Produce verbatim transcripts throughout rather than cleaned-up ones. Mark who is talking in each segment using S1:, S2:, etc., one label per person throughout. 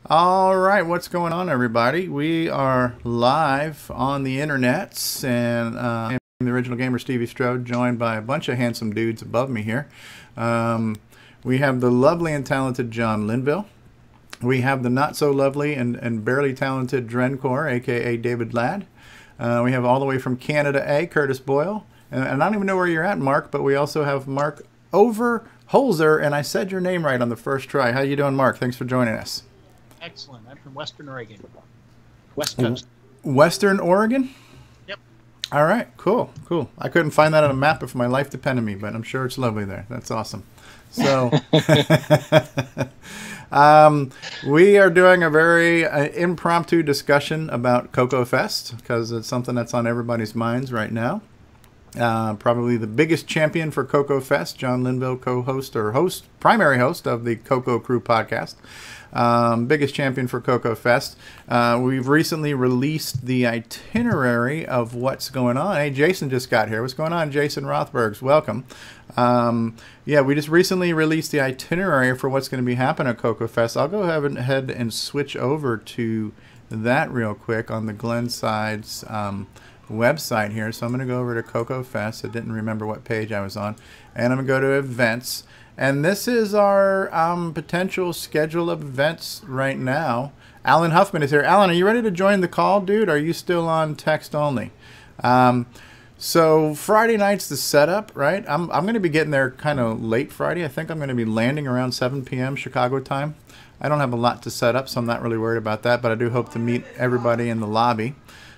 S1: All right, what's going on, everybody? We are live on the internets, and uh, I'm the original gamer, Stevie Strode, joined by a bunch of handsome dudes above me here. Um, we have the lovely and talented John Linville. We have the not so lovely and, and barely talented Drencore, aka David Ladd. Uh, we have all the way from Canada A, Curtis Boyle. And, and I don't even know where you're at, Mark, but we also have Mark Overholzer, and I said your name right on the first try. How you doing, Mark? Thanks for joining us.
S2: Excellent. I'm from Western Oregon. West Coast.
S1: Western Oregon?
S2: Yep.
S1: All right, cool, cool. I couldn't find that on a map if my life depended on me, but I'm sure it's lovely there. That's awesome. So, um, we are doing a very uh, impromptu discussion about CoCoFEST because it's something that's on everybody's minds right now. Uh, probably the biggest champion for CoCoFEST, John Linville, co-host or host, primary host of the CoCo Crew podcast. Um, biggest champion for CoCoFEST. Uh, we've recently released the itinerary of what's going on. Hey, Jason just got here. What's going on, Jason Rothbergs? Welcome. Um, yeah, we just recently released the itinerary for what's going to be happening at CoCoFEST. I'll go ahead and switch over to that real quick on the Glenside's um, website here. So I'm going to go over to CoCoFEST. I didn't remember what page I was on. And I'm going to go to events. And this is our um, potential schedule of events right now. Alan Huffman is here. Alan, are you ready to join the call, dude? Are you still on text only? Um, so Friday night's the setup, right? I'm, I'm going to be getting there kind of late Friday. I think I'm going to be landing around seven P M Chicago time. I don't have a lot to set up, so I'm not really worried about that. But I do hope to meet everybody in the lobby.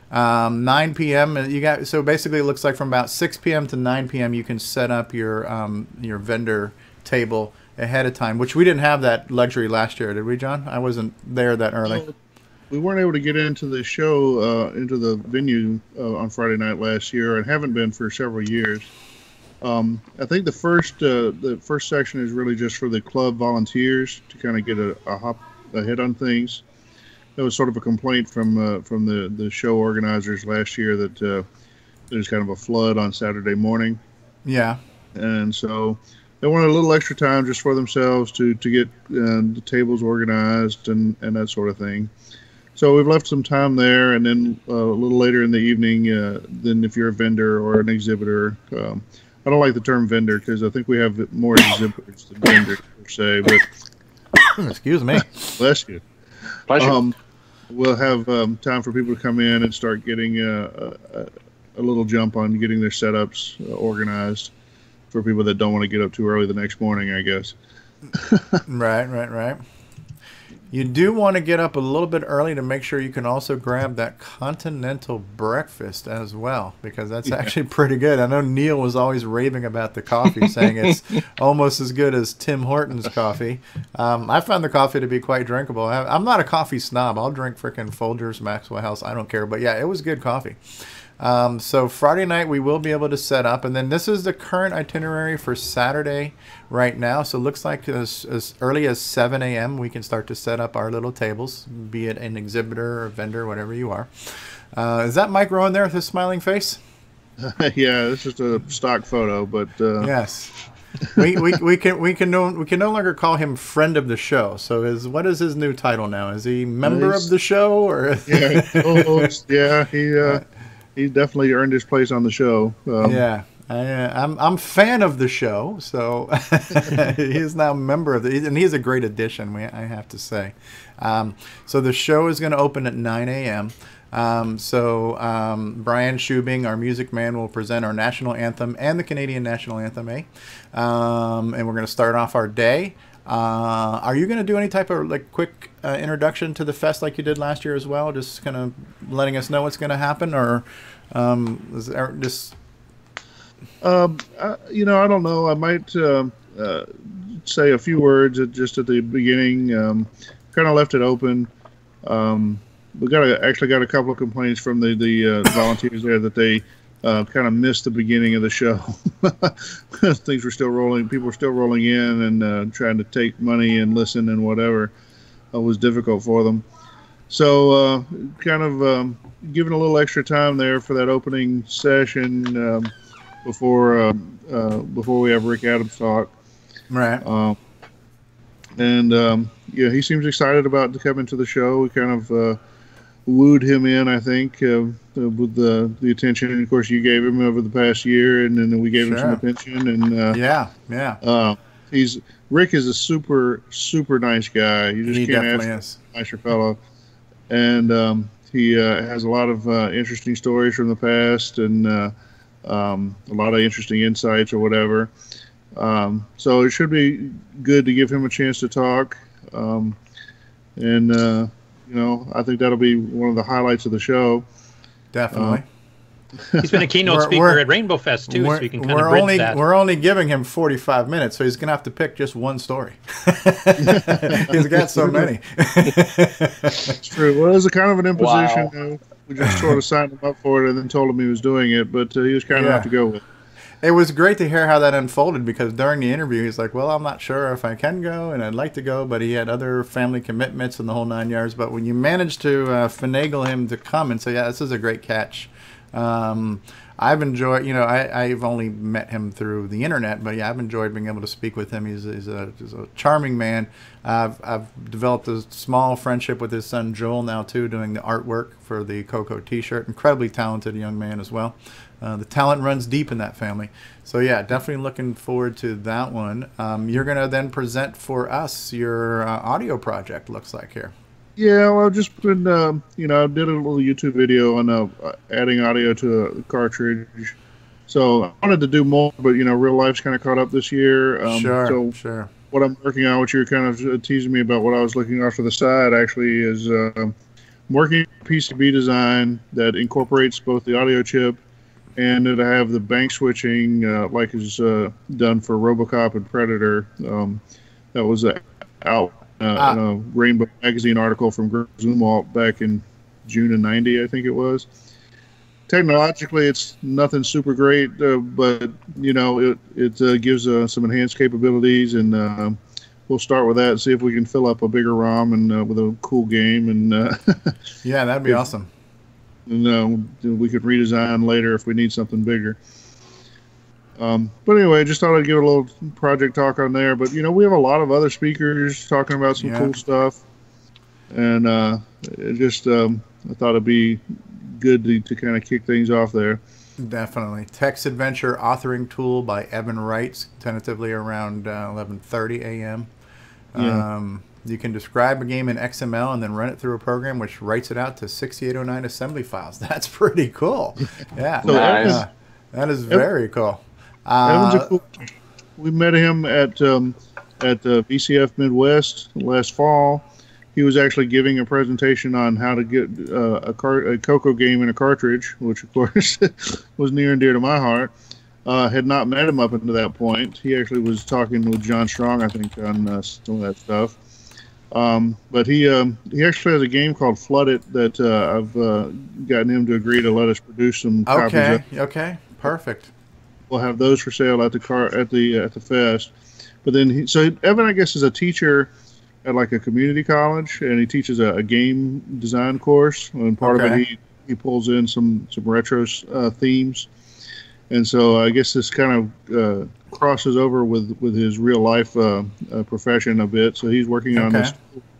S1: Um, nine P M You got so basically it looks like from about six P M to nine P M you can set up your um, your vendor table ahead of time, which we didn't have that luxury last year, did we, John? I wasn't there that early.
S3: Well, we weren't able to get into the show, uh, into the venue uh, on Friday night last year, and haven't been for several years. Um, I think the first uh, the first section is really just for the club volunteers to kind of get a, a hop ahead on things. That was sort of a complaint from uh, from the, the show organizers last year that uh, there's kind of a flood on Saturday morning.
S1: Yeah.
S3: And so they wanted a little extra time just for themselves to, to get uh, the tables organized and, and that sort of thing. So we've left some time there, and then uh, a little later in the evening, uh, then if you're a vendor or an exhibitor, um, I don't like the term vendor because I think we have more exhibitors than vendors per se. But
S1: excuse me,
S3: bless you.
S4: Pleasure.
S3: Um, we'll have um, time for people to come in and start getting a, a, a little jump on getting their setups uh, organized for people that don't want to get up too early the next morning, I guess.
S1: Right, right, right. You do want to get up a little bit early to make sure you can also grab that continental breakfast as well, because that's yeah. actually pretty good. I know Neil was always raving about the coffee, saying it's almost as good as Tim Hortons coffee. Um, I found the coffee to be quite drinkable. I, I'm not a coffee snob. I'll drink frickin' Folgers, Maxwell House. I don't care. But yeah, it was good coffee. Um, so Friday night we will be able to set up, and then this is the current itinerary for Saturday right now. So it looks like as, as early as seven A M we can start to set up our little tables, be it an exhibitor or vendor, whatever you are. Uh, is that Mike Rowan there with his smiling face?
S3: Yeah, it's just a stock photo, but uh...
S1: yes. we, we we can we can no we can no longer call him friend of the show. So is what is his new title now? Is he member
S3: He's,
S1: of the show or?
S3: Yeah, almost. Yeah, he. Uh... He definitely earned his place on the show. Um,
S1: yeah, I, uh, I'm I'm fan of the show, so he is now a member of the, and he's a great addition. We I have to say. Um, so the show is going to open at nine A M Um, so um, Brian Schubing, our music man, will present our national anthem and the Canadian national anthem, eh? Um, and we're going to start off our day. Uh, are you going to do any type of like quick uh, introduction to the fest like you did last year as well? Just kind of letting us know what's going to happen, or um, is there just?
S3: Um, I, you know, I don't know. I might uh, uh, say a few words at, just at the beginning. Um, kind of left it open. Um, we got a, actually got a couple of complaints from the the uh, volunteers there that they uh, kind of missed the beginning of the show. Things were still rolling. People were still rolling in and uh, trying to take money and listen and whatever. It was difficult for them. So uh, kind of um, giving a little extra time there for that opening session um, before uh, uh, before we have Rick Adams talk.
S1: Right.
S3: Uh, and um, yeah, he seems excited about to come into the show. We kind of uh, wooed him in, I think, uh, with the the attention, and of course, you gave him over the past year, and then we gave him some
S1: Sure.
S3: attention, and uh,
S1: Yeah, yeah.
S3: uh, he's Rick is a super super nice guy. You just
S1: He
S3: can't
S1: definitely
S3: ask
S1: is.
S3: for a nicer fellow, and um, he uh, has a lot of uh, interesting stories from the past, and uh, um, a lot of interesting insights or whatever. Um, so it should be good to give him a chance to talk. Um, and, uh, you know, I think that'll be one of the highlights of the show.
S1: Definitely.
S2: He's been a keynote
S1: We're-
S2: speaker
S1: we're-
S2: at Rainbow Fest too,
S1: we're
S2: so we can kind
S1: we're
S2: of bridge
S1: only
S2: that.
S1: we're only giving him forty-five minutes, so he's gonna have to pick just one story. He's got so many.
S3: It's true. Well, it was a kind of an imposition.
S2: Wow.
S3: Uh, we just sort of signed him up for it and then told him he was doing it, but uh, he was kind
S1: Yeah.
S3: enough to go with it.
S1: It was great to hear how that unfolded, because during the interview, he's like, well, I'm not sure if I can go, and I'd like to go, but he had other family commitments and the whole nine yards. But when you managed to uh, finagle him to come and say, yeah, this is a great catch. Um, I've enjoyed, you know, I, I've only met him through the internet, but yeah, I've enjoyed being able to speak with him. He's, he's, a, he's a charming man. I've, I've developed a small friendship with his son Joel now too, doing the artwork for the CoCo t-shirt. Incredibly talented young man as well. Uh, the talent runs deep in that family. So yeah, definitely looking forward to that one. Um, you're going to then present for us your uh, audio project, looks like here.
S3: Yeah, well, I've just been, um, you know, I did a little YouTube video on uh, adding audio to a cartridge. So I wanted to do more, but, you know, real life's kind of caught up this year. Um,
S1: Sure,
S3: so
S1: sure.
S3: what I'm working on, what you're kind of teasing me about, what I was looking off to the side actually is uh, I'm working on a P C B design that incorporates both the audio chip and it'll have the bank switching uh, like is uh, done for RoboCop and Predator. Um, that was uh, out uh,
S1: Ah.
S3: in a Rainbow magazine article from Greg Zumwalt back in June of ninety, I think it was. Technologically, it's nothing super great, uh, but you know it it uh, gives uh, some enhanced capabilities, and uh, we'll start with that and see if we can fill up a bigger ROM and uh, with a cool game, and uh,
S1: Yeah, that'd be awesome.
S3: and uh, we could redesign later if we need something bigger. Um, but anyway, just thought I'd give a little project talk on there. But you know, we have a lot of other speakers talking about some
S1: Yeah.
S3: cool stuff, and uh, it just um, I thought it'd be good to, to kind of kick things off there.
S1: Definitely. Text Adventure authoring tool by Evan Wrights, tentatively around uh, eleven thirty a m
S3: Yeah.
S1: Um, you can describe a game in X M L and then run it through a program which writes it out to sixty-eight oh nine assembly files. That's pretty cool. Yeah.
S3: So
S4: Nice.
S1: Uh, that is very cool.
S3: Evan's
S1: Uh,
S3: a cool. We met him at um, at uh, V C F Midwest last fall. He was actually giving a presentation on how to get uh, a, car- a CoCo game in a cartridge, which of course was near and dear to my heart. Uh, had not met him up until that point. He actually was talking with John Strong, I think, on uh, some of that stuff. Um, but he um, he actually has a game called Flood It that uh, I've uh, gotten him to agree to let us produce some copies of.
S1: okay. Okay. Perfect.
S3: We'll have those for sale at the car at the at the fest. But then he, so Evan, I guess, is a teacher at like a community college, and he teaches a, a game design course. And part of
S1: Okay.
S3: it, he, he pulls in some some retro uh, themes, and so I guess this kind of uh, crosses over with with his real life uh, uh, profession a bit. So he's working on
S1: Okay.
S3: this.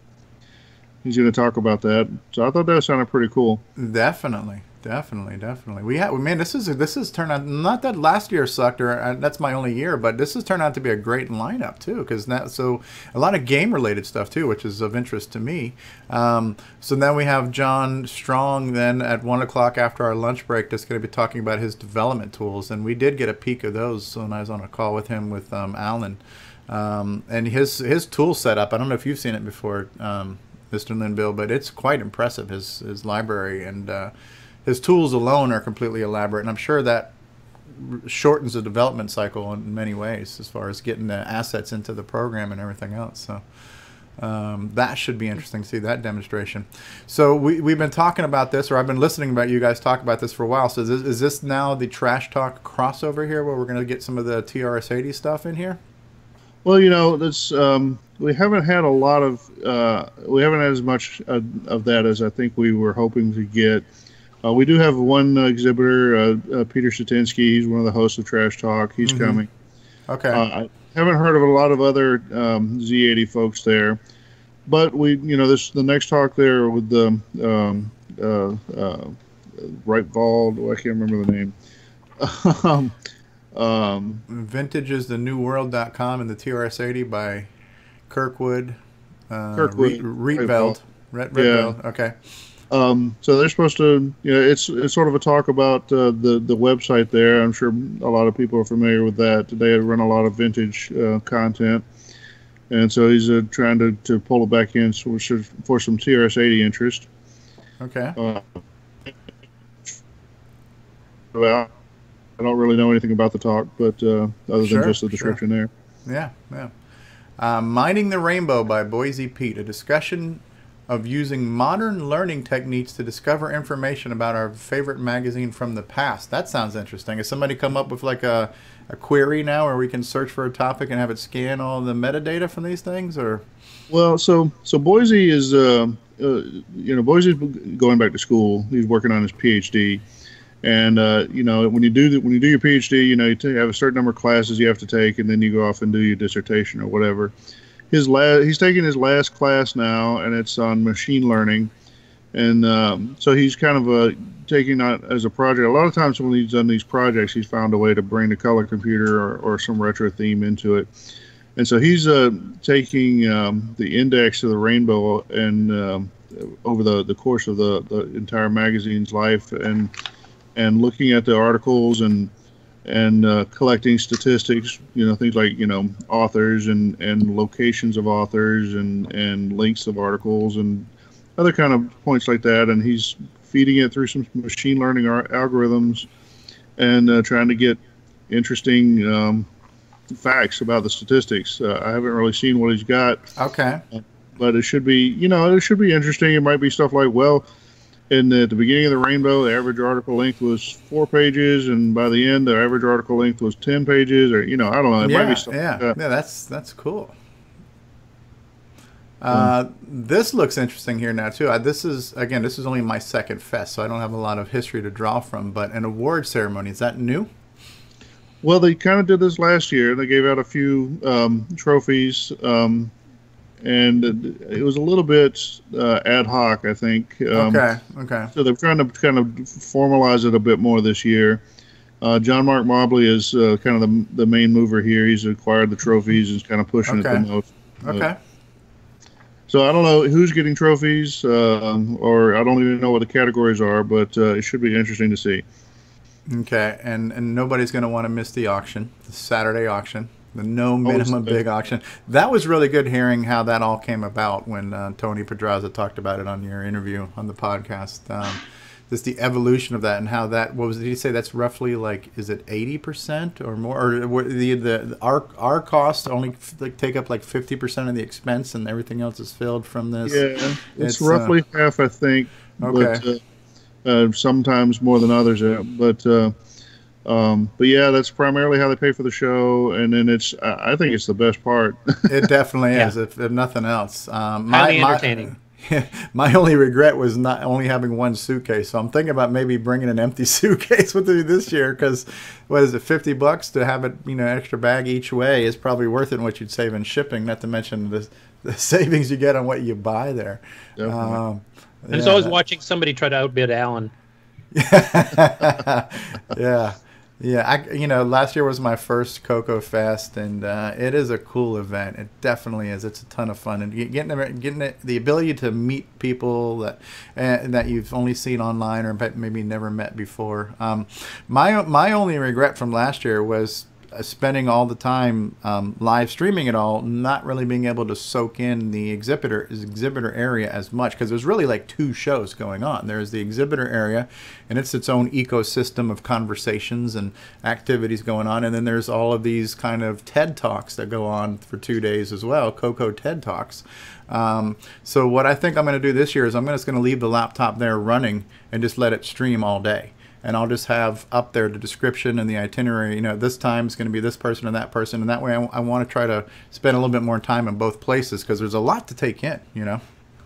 S3: He's going to talk about that. So I thought that sounded pretty cool.
S1: Definitely, definitely, definitely. We have, man, this is this has turned out. Not that last year sucked, or uh, that's my only year, but this has turned out to be a great lineup too. Because now, so a lot of game related stuff too, which is of interest to me. Um, so then we have John Strong. Then at one o'clock after our lunch break, that's going to be talking about his development tools, and we did get a peek of those when I was on a call with him with um, Alan, um, and his his tool setup. I don't know if you've seen it before. Um, Mister Linville, but it's quite impressive, his his library, and uh, his tools alone are completely elaborate, and I'm sure that r- shortens the development cycle in many ways as far as getting the assets into the program and everything else. So um, that should be interesting to see that demonstration. So we, we've been talking about this, or I've been listening about you guys talk about this for a while. So is this, is this now the Trash Talk crossover here, where we're going to get some of the T R S eighty stuff in here?
S3: Well, you know, that's um, we haven't had a lot of uh, we haven't had as much uh, of that as I think we were hoping to get. Uh, we do have one uh, exhibitor, uh, uh, Peter Shatinsky. He's one of the hosts of Trash Talk. He's
S1: Mm-hmm.
S3: coming.
S1: Okay.
S3: Uh, I haven't heard of a lot of other um, Z eighty folks there. but we, you know, this the next talk there with the um, uh, uh, Reichwald. Oh, I can't remember the name. um, um,
S1: Vintage is the new world dot com and the T R S eighty by Kirkwood, uh,
S3: Kirkwood,
S1: Rietveld. Red,
S3: yeah.
S1: Okay.
S3: Um, so they're supposed to, you know, it's it's sort of a talk about uh, the the website there. I'm sure a lot of people are familiar with that. They run a lot of vintage uh, content, and so he's uh, trying to, to pull it back in for, for some T R S eighty interest.
S1: Okay.
S3: Uh, well, I don't really know anything about the talk, but uh, other
S1: sure,
S3: than just the description
S1: sure.
S3: there.
S1: Yeah, yeah. Uh, Mining the Rainbow by Boise Pete, a discussion of using modern learning techniques to discover information about our favorite magazine from the past. That sounds interesting. Has somebody come up with like a, a query now where we can search for a topic and have it scan all the metadata from these things? Or
S3: well, so so Boise is uh, uh, you know Boise's going back to school. He's working on his PhD, and uh, you know when you do the, when you do your PhD, you know you have a certain number of classes you have to take, and then you go off and do your dissertation or whatever. His la- he's taking his last class now, and it's on machine learning, and um, so he's kind of uh, taking that as a project. A lot of times when he's done these projects, he's found a way to bring the color computer or, or some retro theme into it, and so he's uh, taking um, the index of the rainbow and um, over the, the course of the, the entire magazine's life, and and looking at the articles and and uh, collecting statistics, you know, things like, you know, authors and, and locations of authors and, and links of articles and other kind of points like that. And he's feeding it through some machine learning algorithms and uh, trying to get interesting um, facts about the statistics. Uh, I haven't really seen what he's got.
S1: Okay.
S3: But it should be, you know, it should be interesting. It might be stuff like, well, in the, at the beginning of the rainbow, the average article length was four pages, and by the end, the average article length was ten pages, or you know, I don't know. It
S1: yeah,
S3: might be stuff
S1: yeah,
S3: like that.
S1: yeah. That's that's cool. Uh, um, this looks interesting here now too. Uh, this is again, this is only my second fest, so I don't have a lot of history to draw from. But an award ceremony, is that new?
S3: Well, they kind of did this last year. They gave out a few um, trophies. Um, And it was a little bit uh, ad hoc, I think. Um,
S1: okay, okay.
S3: So they're trying to kind of formalize it a bit more this year. Uh, John Mark Mobley is uh, kind of the, the main mover here. He's acquired the trophies and is kind of pushing
S1: okay.
S3: it the most.
S1: Okay.
S3: Uh, so I don't know who's getting trophies, uh, or I don't even know what the categories are, but uh, it should be interesting to see.
S1: Okay, and, and nobody's going to want to miss the auction, the Saturday auction. The no minimum big auction. That was really good hearing how that all came about when uh, Tony Pedraza talked about it on your interview on the podcast. Um, just the evolution of that and how that, what was, did he say that's roughly like, is it eighty percent or more? Or the, the, the our, our costs only like take up like fifty percent of the expense and everything else is filled from this?
S3: Yeah, it's,
S1: it's
S3: roughly uh, half, I think.
S1: Okay.
S3: But, uh, uh, sometimes more than others. Uh, but, uh, Um, but yeah, that's primarily how they pay for the show, and then it's I think it's the best part.
S1: It definitely
S2: yeah.
S1: is, if, if nothing else. Um,
S2: Highly
S1: my,
S2: entertaining.
S1: My, my only regret was not only having one suitcase, so I'm thinking about maybe bringing an empty suitcase with me this year. Because what is it, fifty bucks to have it, you know, extra bag each way is probably worth it in what you'd save in shipping. Not to mention the the savings you get on what you buy there.
S3: Definitely.
S1: Um,
S2: and
S1: yeah,
S2: it's always
S1: that,
S2: watching somebody try to outbid Alan.
S1: yeah. Yeah, I, you know, last year was my first CoCoFEST, and uh, it is a cool event. It definitely is. It's a ton of fun, and getting getting it, the ability to meet people that uh, that you've only seen online or maybe never met before. Um, my my only regret from last year was spending all the time um, live streaming it all, not really being able to soak in the exhibitor exhibitor area as much, because there's really like two shows going on. There's the exhibitor area, and it's its own ecosystem of conversations and activities going on, and then there's all of these kind of TED Talks that go on for two days as well, CoCo TED Talks. Um, so what I think I'm going to do this year is I'm just going to leave the laptop there running and just let it stream all day. And I'll just have up there the description and the itinerary. You know, this time it's going to be this person and that person. And that way I, I want to try to spend a little bit more time in both places, because there's a lot to take in, you know.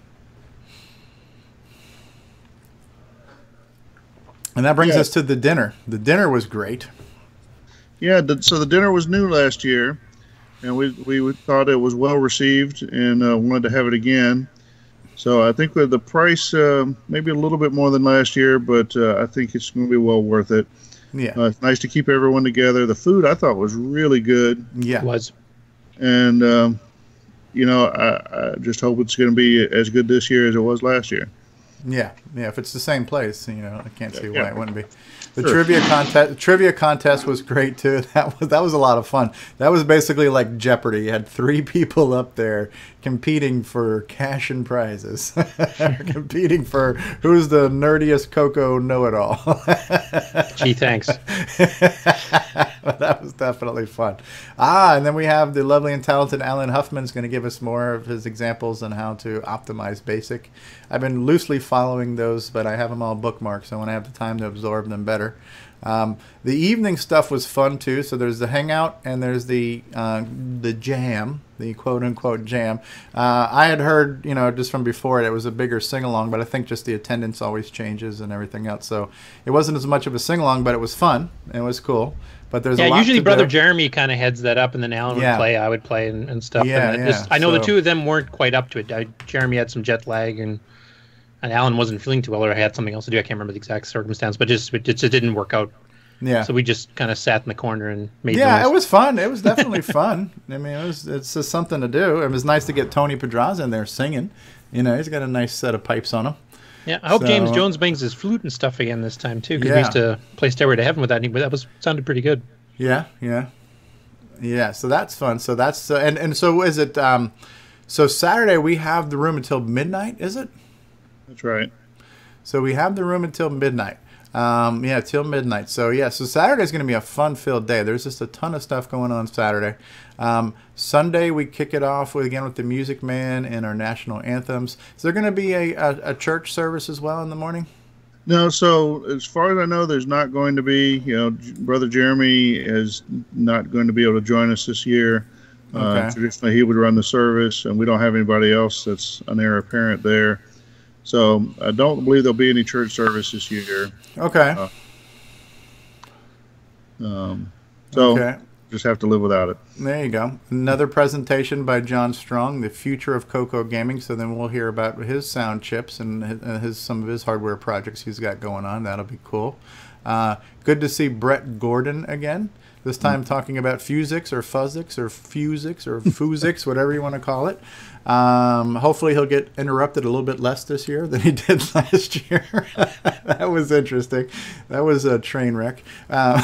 S1: And that brings
S3: yeah.
S1: us to the dinner. The dinner was great.
S3: Yeah, the, so the dinner was new last year. and we we thought it was well received and uh, wanted to have it again. So I think with the price, uh, maybe a little bit more than last year, but uh, I think it's going to be well worth it.
S1: Yeah,
S3: uh, it's nice to keep everyone together. The food I thought was really good.
S1: Yeah,
S4: It was.
S3: And um, you know, I, I just hope it's going to be as good this year as it was last year.
S1: yeah, yeah. If it's the same place, you know, I can't see why
S3: Yeah.
S1: it wouldn't be. The
S3: Sure.
S1: trivia contest, trivia contest was great too. That was that was a lot of fun. That was basically like Jeopardy. You had three people up there competing for cash and prizes, competing for who's the nerdiest Coco know-it-all.
S4: Gee, thanks.
S1: That was definitely fun. Ah, and then we have the lovely and talented Alan Huffman's going to give us more of his examples on how to optimize BASIC. I've been loosely following those, but I have them all bookmarked, so when I have the time to absorb them better. Um, the evening stuff was fun too. So there's the hangout and there's the uh, the jam, the quote unquote jam. Uh, I had heard, you know, just from before it, it was a bigger sing along, but I think just the attendance always changes and everything else. So it wasn't as much of a sing along, but it was fun. It was cool. But there's a
S4: Yeah,
S1: lot
S4: usually
S1: to
S4: Brother
S1: do.
S4: Jeremy kind of heads that up, and then Alan
S1: Yeah.
S4: would play, I would play, and, and stuff.
S1: Yeah,
S4: and it
S1: yeah,
S4: just- I know the
S1: so-
S4: two of them weren't quite up to it. I, Jeremy had some jet lag, and and Alan wasn't feeling too well, or had something else to do. I can't remember the exact circumstance, but just it just it didn't work out.
S1: Yeah.
S4: So we just kind of sat in the corner and made
S1: Yeah,
S4: noise.
S1: it was fun. It was definitely fun. I mean, it was it's just something to do. It was nice to get Tony Pedraza in there singing. You know, he's got a nice set of pipes on him.
S4: Yeah, I hope
S1: So-
S4: James Jones brings his flute and stuff again this time too, because we
S1: Yeah.
S4: used to play Stairway to Heaven with that. And he, that was sounded pretty good.
S1: Yeah, yeah, yeah. So that's fun. So that's uh, and and so is it? Um, so Saturday we have the room until midnight. Is it?
S3: That's right.
S1: So we have the room until midnight. Um, yeah, till midnight. So yeah, so Saturday's going to be a fun-filled day. There's just a ton of stuff going on Saturday. Um, Sunday we kick it off with again with the Music Man and our national anthems. Is there going to be a, a, a church service as well in the morning?
S3: No, so as far as I know, there's not going to be. You know, J- Brother Jeremy is not going to be able to join us this year. Uh,
S1: Okay.
S3: traditionally, he would run the service, and we don't have anybody else that's an heir apparent there. So I don't believe there'll be any church service this year.
S1: Okay.
S3: Um, so
S1: Okay.
S3: just have to live without it.
S1: There you go. Another presentation by John Strong, the future of Coco gaming. So then we'll hear about his sound chips and his, uh, his some of his hardware projects he's got going on. That'll be cool. Uh, good to see Brett Gordon again. This time talking about Fusix or Fuzzix or Fusix or Fusix, whatever you want to call it. Um, hopefully he'll get interrupted a little bit less this year than he did last year. That was interesting. That was a train wreck. Um,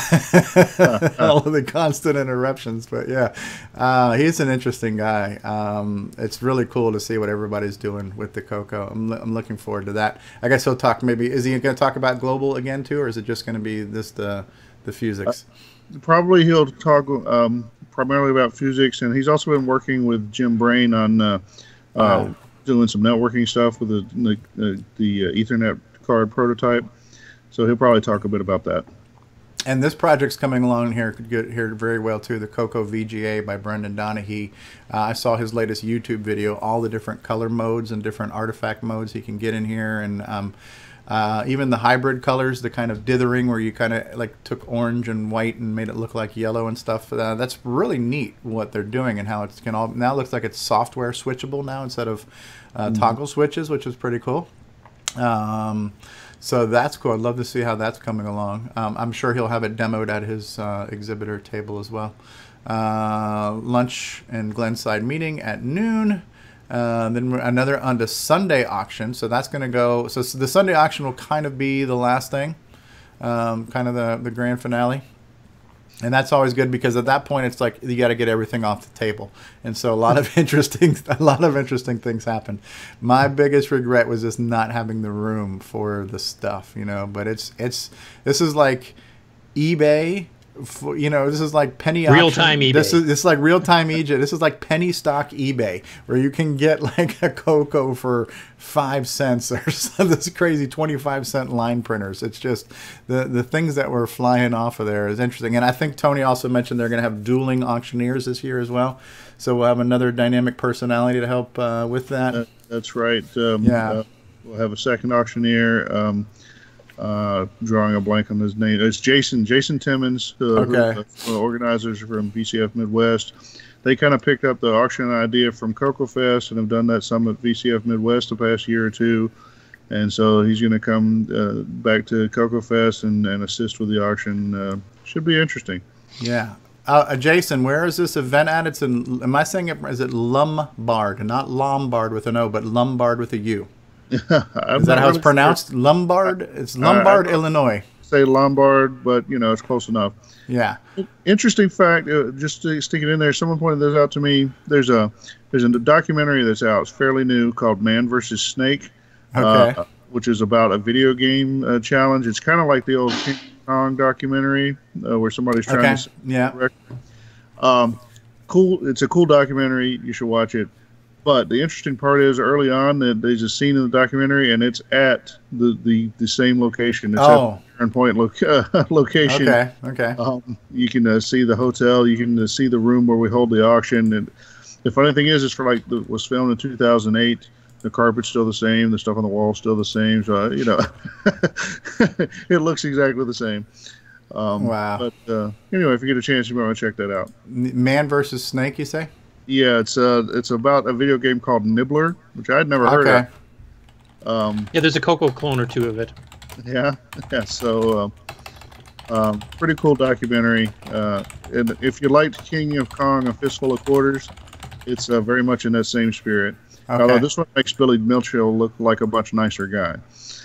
S1: all of the constant interruptions. But yeah, uh, he's an interesting guy. Um, it's really cool to see what everybody's doing with the Coco. I'm, I'm looking forward to that. I guess he'll talk maybe, is he going to talk about global again too, or is it just going to be this, the, the Fusix?
S3: Probably he'll talk um, primarily about Fusix, and he's also been working with Jim Brain on uh, uh,
S1: Wow.
S3: doing some networking stuff with the the, the, the uh, Ethernet card prototype. So he'll probably talk a bit about that.
S1: And this project's coming along here could get here very well too. The Coco V G A by Brendan Donaghy. Uh, I saw his latest YouTube video, all the different color modes and different artifact modes he can get in here, and um, uh, even the hybrid colors, the kind of dithering where you kind of like took orange and white and made it look like yellow and stuff. Uh, that's really neat what they're doing and how it's can all now looks like it's software switchable now instead of uh,
S3: Mm-hmm.
S1: toggle switches, which is pretty cool. Um, so that's cool. I'd love to see how that's coming along. Um, I'm sure he'll have it demoed at his uh, exhibitor table as well. Uh, lunch and Glenside meeting at noon. Uh, then we're another on the Sunday auction. So that's going to go. So s- the Sunday auction will kind of be the last thing, um, kind of the, the grand finale. And that's always good because at that point it's like you got to get everything off the table, and so a lot of interesting, a lot of interesting things happen. My biggest regret was just not having the room for the stuff, you know. But it's it's this is like eBay, for, you know. This is like penny auction.
S4: Real-time eBay.
S1: This is this is like real time eBay. This is like penny stock eBay, where you can get like a Coco for five cents or some this crazy twenty-five cent line printers. It's just the the things that were flying off of there is interesting. And I think Tony also mentioned they're going to have dueling auctioneers this year as well. So we'll have another dynamic personality to help uh, with that.
S3: That, that's right. Um,
S1: Yeah.
S3: uh, we'll have a second auctioneer. Um, uh, drawing a blank on his name. It's Jason Jason Timmons, uh,
S1: Okay.
S3: who, uh, organizers from B C F Midwest. they kind of picked up the auction idea from CoCoFest and have done that some at V C F Midwest the past year or two. And so he's going to come uh, back to CoCoFest and, and assist with the auction. Uh, should be interesting.
S1: Yeah. Uh, Jason, where is this event at? It's in, am I saying it, is it Lombard? Not Lombard with an O, but Lombard with a U. Is that how really it's pronounced? Sure. Lombard? It's Lombard, uh, Illinois.
S3: Say Lombard, but, you know, it's close enough.
S1: Yeah.
S3: Interesting fact, uh, just to stick it in there, someone pointed this out to me. There's a, there's a documentary that's out. It's fairly new called Man versus Snake,
S1: okay.
S3: uh, which is about a video game uh, challenge. It's kind of like the old King Kong documentary uh, where somebody's trying
S1: okay.
S3: to
S1: yeah
S3: um cool it's a cool documentary. You should watch it. But the interesting part is early on that there's a scene in the documentary and it's at the the, the same location. It's
S1: oh.
S3: at the Point lo- uh, location.
S1: Okay. Okay.
S3: Um, you can uh, see the hotel. You can uh, see the room where we hold the auction. And the funny thing is, it's for like the, was filmed in two thousand eight. The carpet's still the same. The stuff on the wall still the same. So, uh, you know, it looks exactly the same. Um,
S1: wow.
S3: But uh, anyway, if you get a chance, you might want to check that out.
S1: Man versus Snake, you say?
S3: Yeah, it's uh, it's about a video game called Nibbler, which I'd never heard
S1: okay.
S3: of. Um,
S4: yeah, there's a Coco clone or two of it.
S3: Yeah, yeah. So, uh, um, pretty cool documentary. Uh, and if you liked King of Kong, A Fistful of Quarters, it's uh, very much in that same spirit.
S1: Okay.
S3: Although this one makes Billy Mitchell look like a much nicer guy.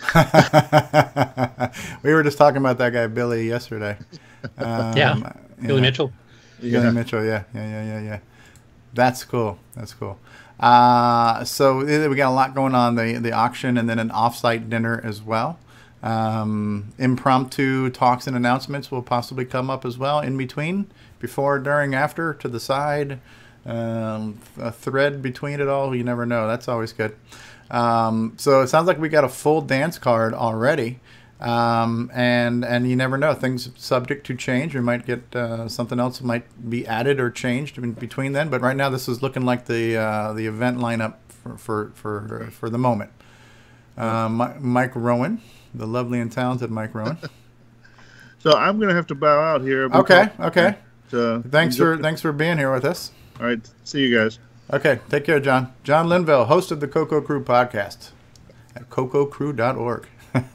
S1: We were just talking about that guy Billy yesterday. Um,
S4: yeah, Billy
S1: yeah. Mitchell.
S4: Yeah.
S1: Billy Mitchell. Yeah, yeah, yeah, yeah, yeah. That's cool. That's cool. Uh, so we got a lot going on, the the auction and then an off-site dinner as well. Um, impromptu talks and announcements will possibly come up as well in between, before, during, after, to the side. Um, a thread between it all, you never know. That's always good. Um, so it sounds like we got a full dance card already. Um, and and you never know, things subject to change. We might get uh, something else might be added or changed in between then. But right now, this is looking like the uh, the event lineup for for for, for the moment. Uh, Mike Rowan, the lovely and talented Mike Rowan.
S3: So I'm going to have to bow out here.
S1: Okay, okay.
S3: Uh,
S1: thanks for thanks for being here with us.
S3: All right, see you guys.
S1: Okay, take care, John. John Linville, host of the CoCo Crew podcast at coco crew dot org.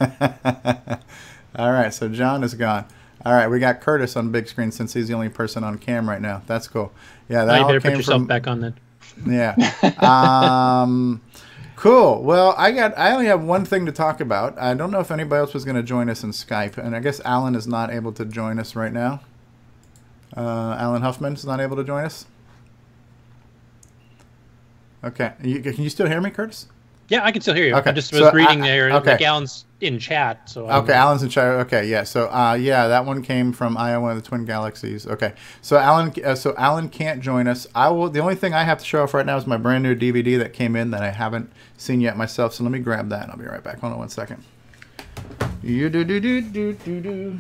S1: All right, so John is gone. All right, we got Curtis on big screen since he's the only person on cam right now. That's cool. Yeah, that
S4: now you
S1: all
S4: better
S1: came
S4: put yourself
S1: from,
S4: back on then.
S1: Yeah. Um, cool. Well, I got. I only have one thing to talk about. I don't know if anybody else was going to join us in Skype, and I guess Alan is not able to join us right now. Uh, Alan Huffman is not able to join us. Okay. You, can you still hear me, Curtis?
S4: Yeah, I can still hear you.
S1: Okay.
S4: I just was
S1: so
S4: reading
S1: I,
S4: there.
S1: Okay.
S4: Like Alan's in chat. So I'm,
S1: okay, Alan's in chat. Okay, yeah. So uh, yeah, that one came from Iowa, the Twin Galaxies. Okay. So Alan, uh, so Alan can't join us. I will. The only thing I have to show off right now is my brand new D V D that came in that I haven't seen yet myself. So let me grab that, and I'll be right back. Hold on one second. You do do do do do do.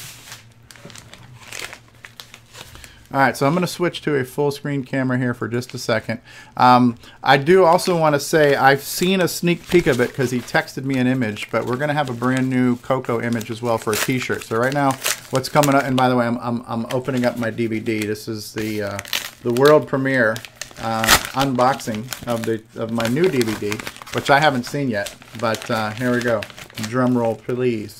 S1: All right, so I'm going to switch to a full screen camera here for just a second. Um, I do also want to say I've seen a sneak peek of it because he texted me an image, but we're going to have a brand new CoCo image as well for a T-shirt. So right now, what's coming up? And by the way, I'm I'm, I'm opening up my D V D. This is the uh, the world premiere uh, unboxing of the of my new D V D, which I haven't seen yet. But uh, here we go. Drum roll, please.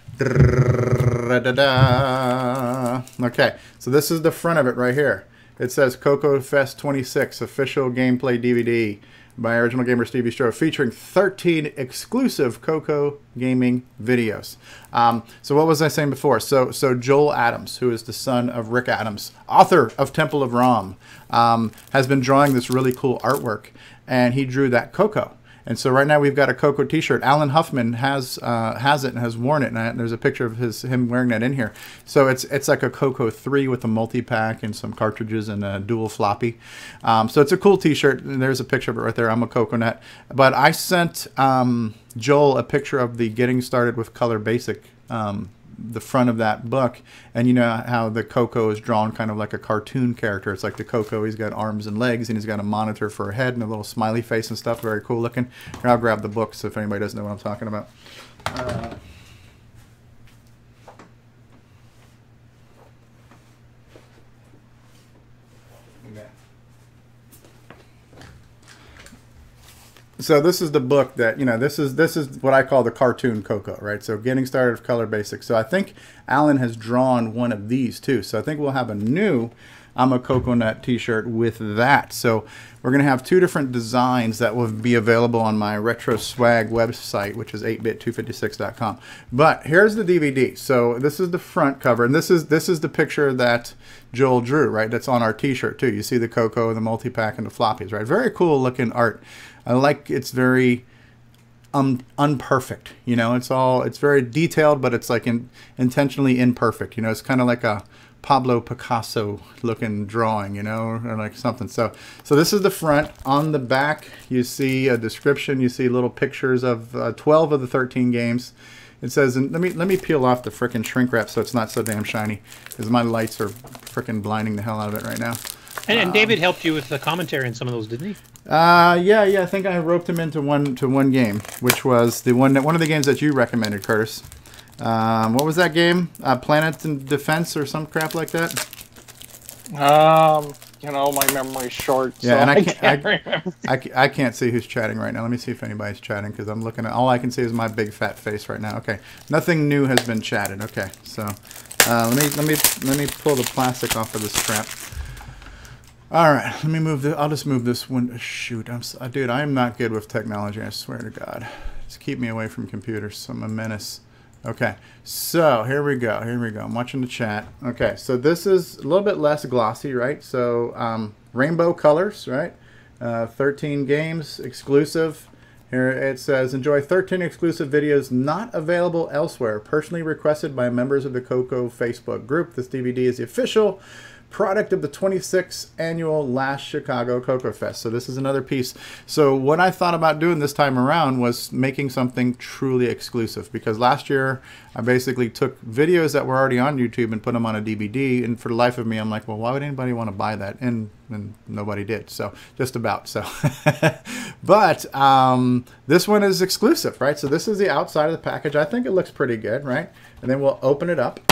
S1: Okay, so this is the front of it right here. It says CoCoFest twenty-six official gameplay D V D by original gamer Stevie featuring thirteen exclusive CoCo gaming videos. Um, so what was I saying before? So so Joel Adams, who is the son of Rick Adams, author of Temple of Rom, um, has been drawing this really cool artwork, and he drew that CoCo. And so right now we've got a CoCo T-shirt. Alan Huffman has uh, has it and has worn it, and I, there's a picture of his him wearing that in here. So it's it's like a CoCo three with a multi-pack and some cartridges and a dual floppy. Um, so it's a cool T-shirt. And there's a picture of it right there. I'm a CoCoNet. But I sent um, Joel a picture of the Getting Started with Color Basic, um, the front of that book, and you know how the CoCo is drawn kind of like a cartoon character. It's like the CoCo, he's got arms and legs, and he's got a monitor for a head and a little smiley face and stuff. Very cool looking. Here, I'll grab the book so if anybody doesn't know what I'm talking about. Uh, okay. So this is the book that, you know, this is this is what I call the cartoon Coco, right? So getting started with color basics. So I think Alan has drawn one of these too. So I think we'll have a new I'm a CoCoNut t-shirt with that. So we're going to have two different designs that will be available on my Retro Swag website, which is eight bit two fifty-six dot com. But here's the D V D. So this is the front cover, and this is this is the picture that Joel drew, right? That's on our t-shirt too. You see the Coco, the multi-pack, and the floppies, right? Very cool looking art. I like it's very um, unperfect, you know. It's all it's very detailed, but it's like in, intentionally imperfect. You know, it's kind of like a Pablo Picasso looking drawing, you know, or like something. So so this is the front. On the back you see a description, you see little pictures of uh, twelve of the thirteen games. It says, and let me let me peel off the frickin' shrink wrap so it's not so damn shiny, because my lights are frickin' blinding the hell out of it right now.
S4: And, and
S1: um,
S4: David helped you with the commentary on some of those, didn't he?
S1: Uh yeah, yeah, I think I roped him into one to one game, which was the one that one of the games that you recommended, Curtis. Um, what was that game? Uh, Planet in Defense or some crap like that?
S5: Um, you know, my memory's short.
S1: Yeah,
S5: so
S1: and I
S5: I
S1: can't,
S5: can't,
S1: I,
S5: remember.
S1: I, I can't see who's chatting right now. Let me see if anybody's chatting, because I'm looking at, all I can see is my big fat face right now. Okay, nothing new has been chatted. Okay, so uh, let me let me let me pull the plastic off of this strap. All right, let me move the. I'll just move this one. Shoot, I'm so, dude. I am not good with technology. I swear to God. Just keep me away from computers. I'm a menace. Okay, so here we go. Here we go. I'm watching the chat. Okay, so this is a little bit less glossy, right? So um, rainbow colors, right? Uh, thirteen games exclusive. Here it says, enjoy thirteen exclusive videos not available elsewhere. Personally requested by members of the CoCo Facebook group. This D V D is the official product of the twenty-sixth annual last Chicago CoCoFest. So this is another piece. So what I thought about doing this time around was making something truly exclusive, because last year I basically took videos that were already on YouTube and put them on a D V D, and for the life of me I'm like, well, why would anybody want to buy that? And, and nobody did. So just about. So but um, this one is exclusive, right? So this is the outside of the package. I think it looks pretty good, right? And then we'll open it up.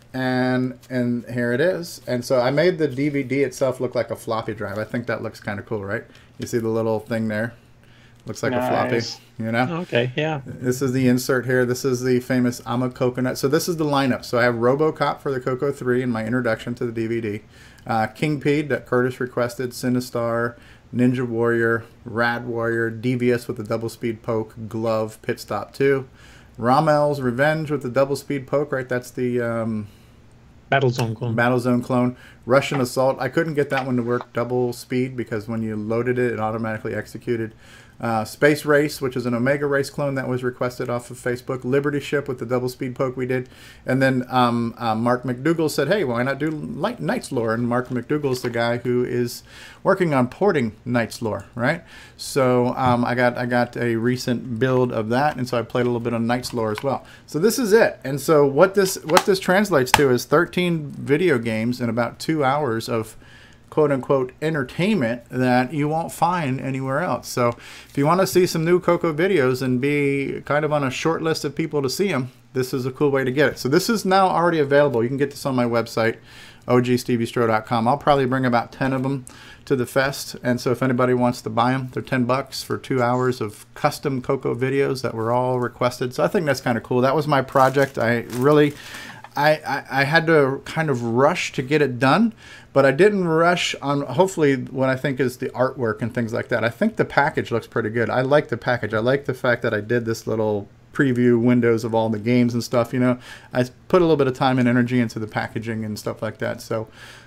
S1: And and here it is. And so I made the D V D itself look like a floppy drive. I think that looks kind of cool, right? You see the little thing there? Looks like nice. A floppy, you know?
S4: Okay, yeah.
S1: This is the insert here. This is the famous I'm a CoCoNut. So this is the lineup. So I have RoboCop for the Coco three in my introduction to the D V D. Uh, Kingpede that Curtis requested, Sinistar, Ninja Warrior, Rad Warrior, Devious with the double speed poke, Glove, Pit Stop two. Rommel's Revenge with the double speed poke, right? That's the... Um,
S4: Battlezone clone.
S1: Battlezone clone. Russian Assault. I couldn't get that one to work double speed because when you loaded it, it automatically executed. Uh, Space Race, which is an Omega Race clone that was requested off of Facebook. Liberty Ship with the double speed poke we did. And then um, uh, Mark McDougall said, hey, why not do Light Knight's Lore? And Mark McDougall's the guy who is working on porting Knight's Lore, right? So um, I got I got a recent build of that, and so I played a little bit of Knight's Lore as well. So this is it. And so what this what this translates to is thirteen video games in about two hours of quote-unquote entertainment that you won't find anywhere else. So if you want to see some new CoCo videos and be kind of on a short list of people to see them, this is a cool way to get it. So this is now already available. You can get this on my website, O G Stevie Stro dot com. I'll probably bring about ten of them to the fest, and so if anybody wants to buy them, they're ten bucks for two hours of custom CoCo videos that were all requested. So I think that's kind of cool. That was my project. I really... I, I, I had to kind of rush to get it done, but I didn't rush on hopefully what I think is the artwork and things like that. I think the package looks pretty good. I like the package. I like the fact that I did this little preview windows of all the games and stuff. You know, I put a little bit of time and energy into the packaging and stuff like that. So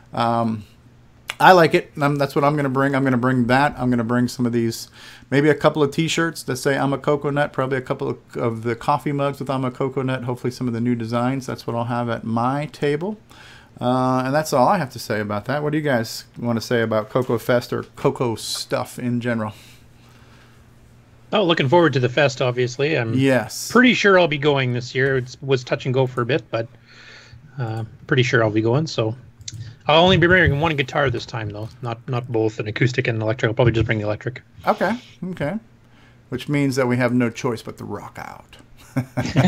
S1: um, I like it. Um, that's what I'm going to bring. I'm going to bring that. I'm going to bring some of these, maybe a couple of t-shirts that say I'm a CoCoNut, probably a couple of, of the coffee mugs with I'm a CoCoNut, hopefully some of the new designs. That's what I'll have at my table. Uh, and that's all I have to say about that. What do you guys want to say about CoCoFest or CoCoStuff in general?
S4: Oh, looking forward to the fest, obviously. I'm
S1: yes.
S4: pretty sure I'll be going this year. It was touch and go for a bit, but uh, pretty sure I'll be going, so... I'll only be bringing one guitar this time, though. Not not both, an acoustic and an electric. I'll probably just bring the electric.
S1: Okay, okay. Which means that we have no choice but to rock out.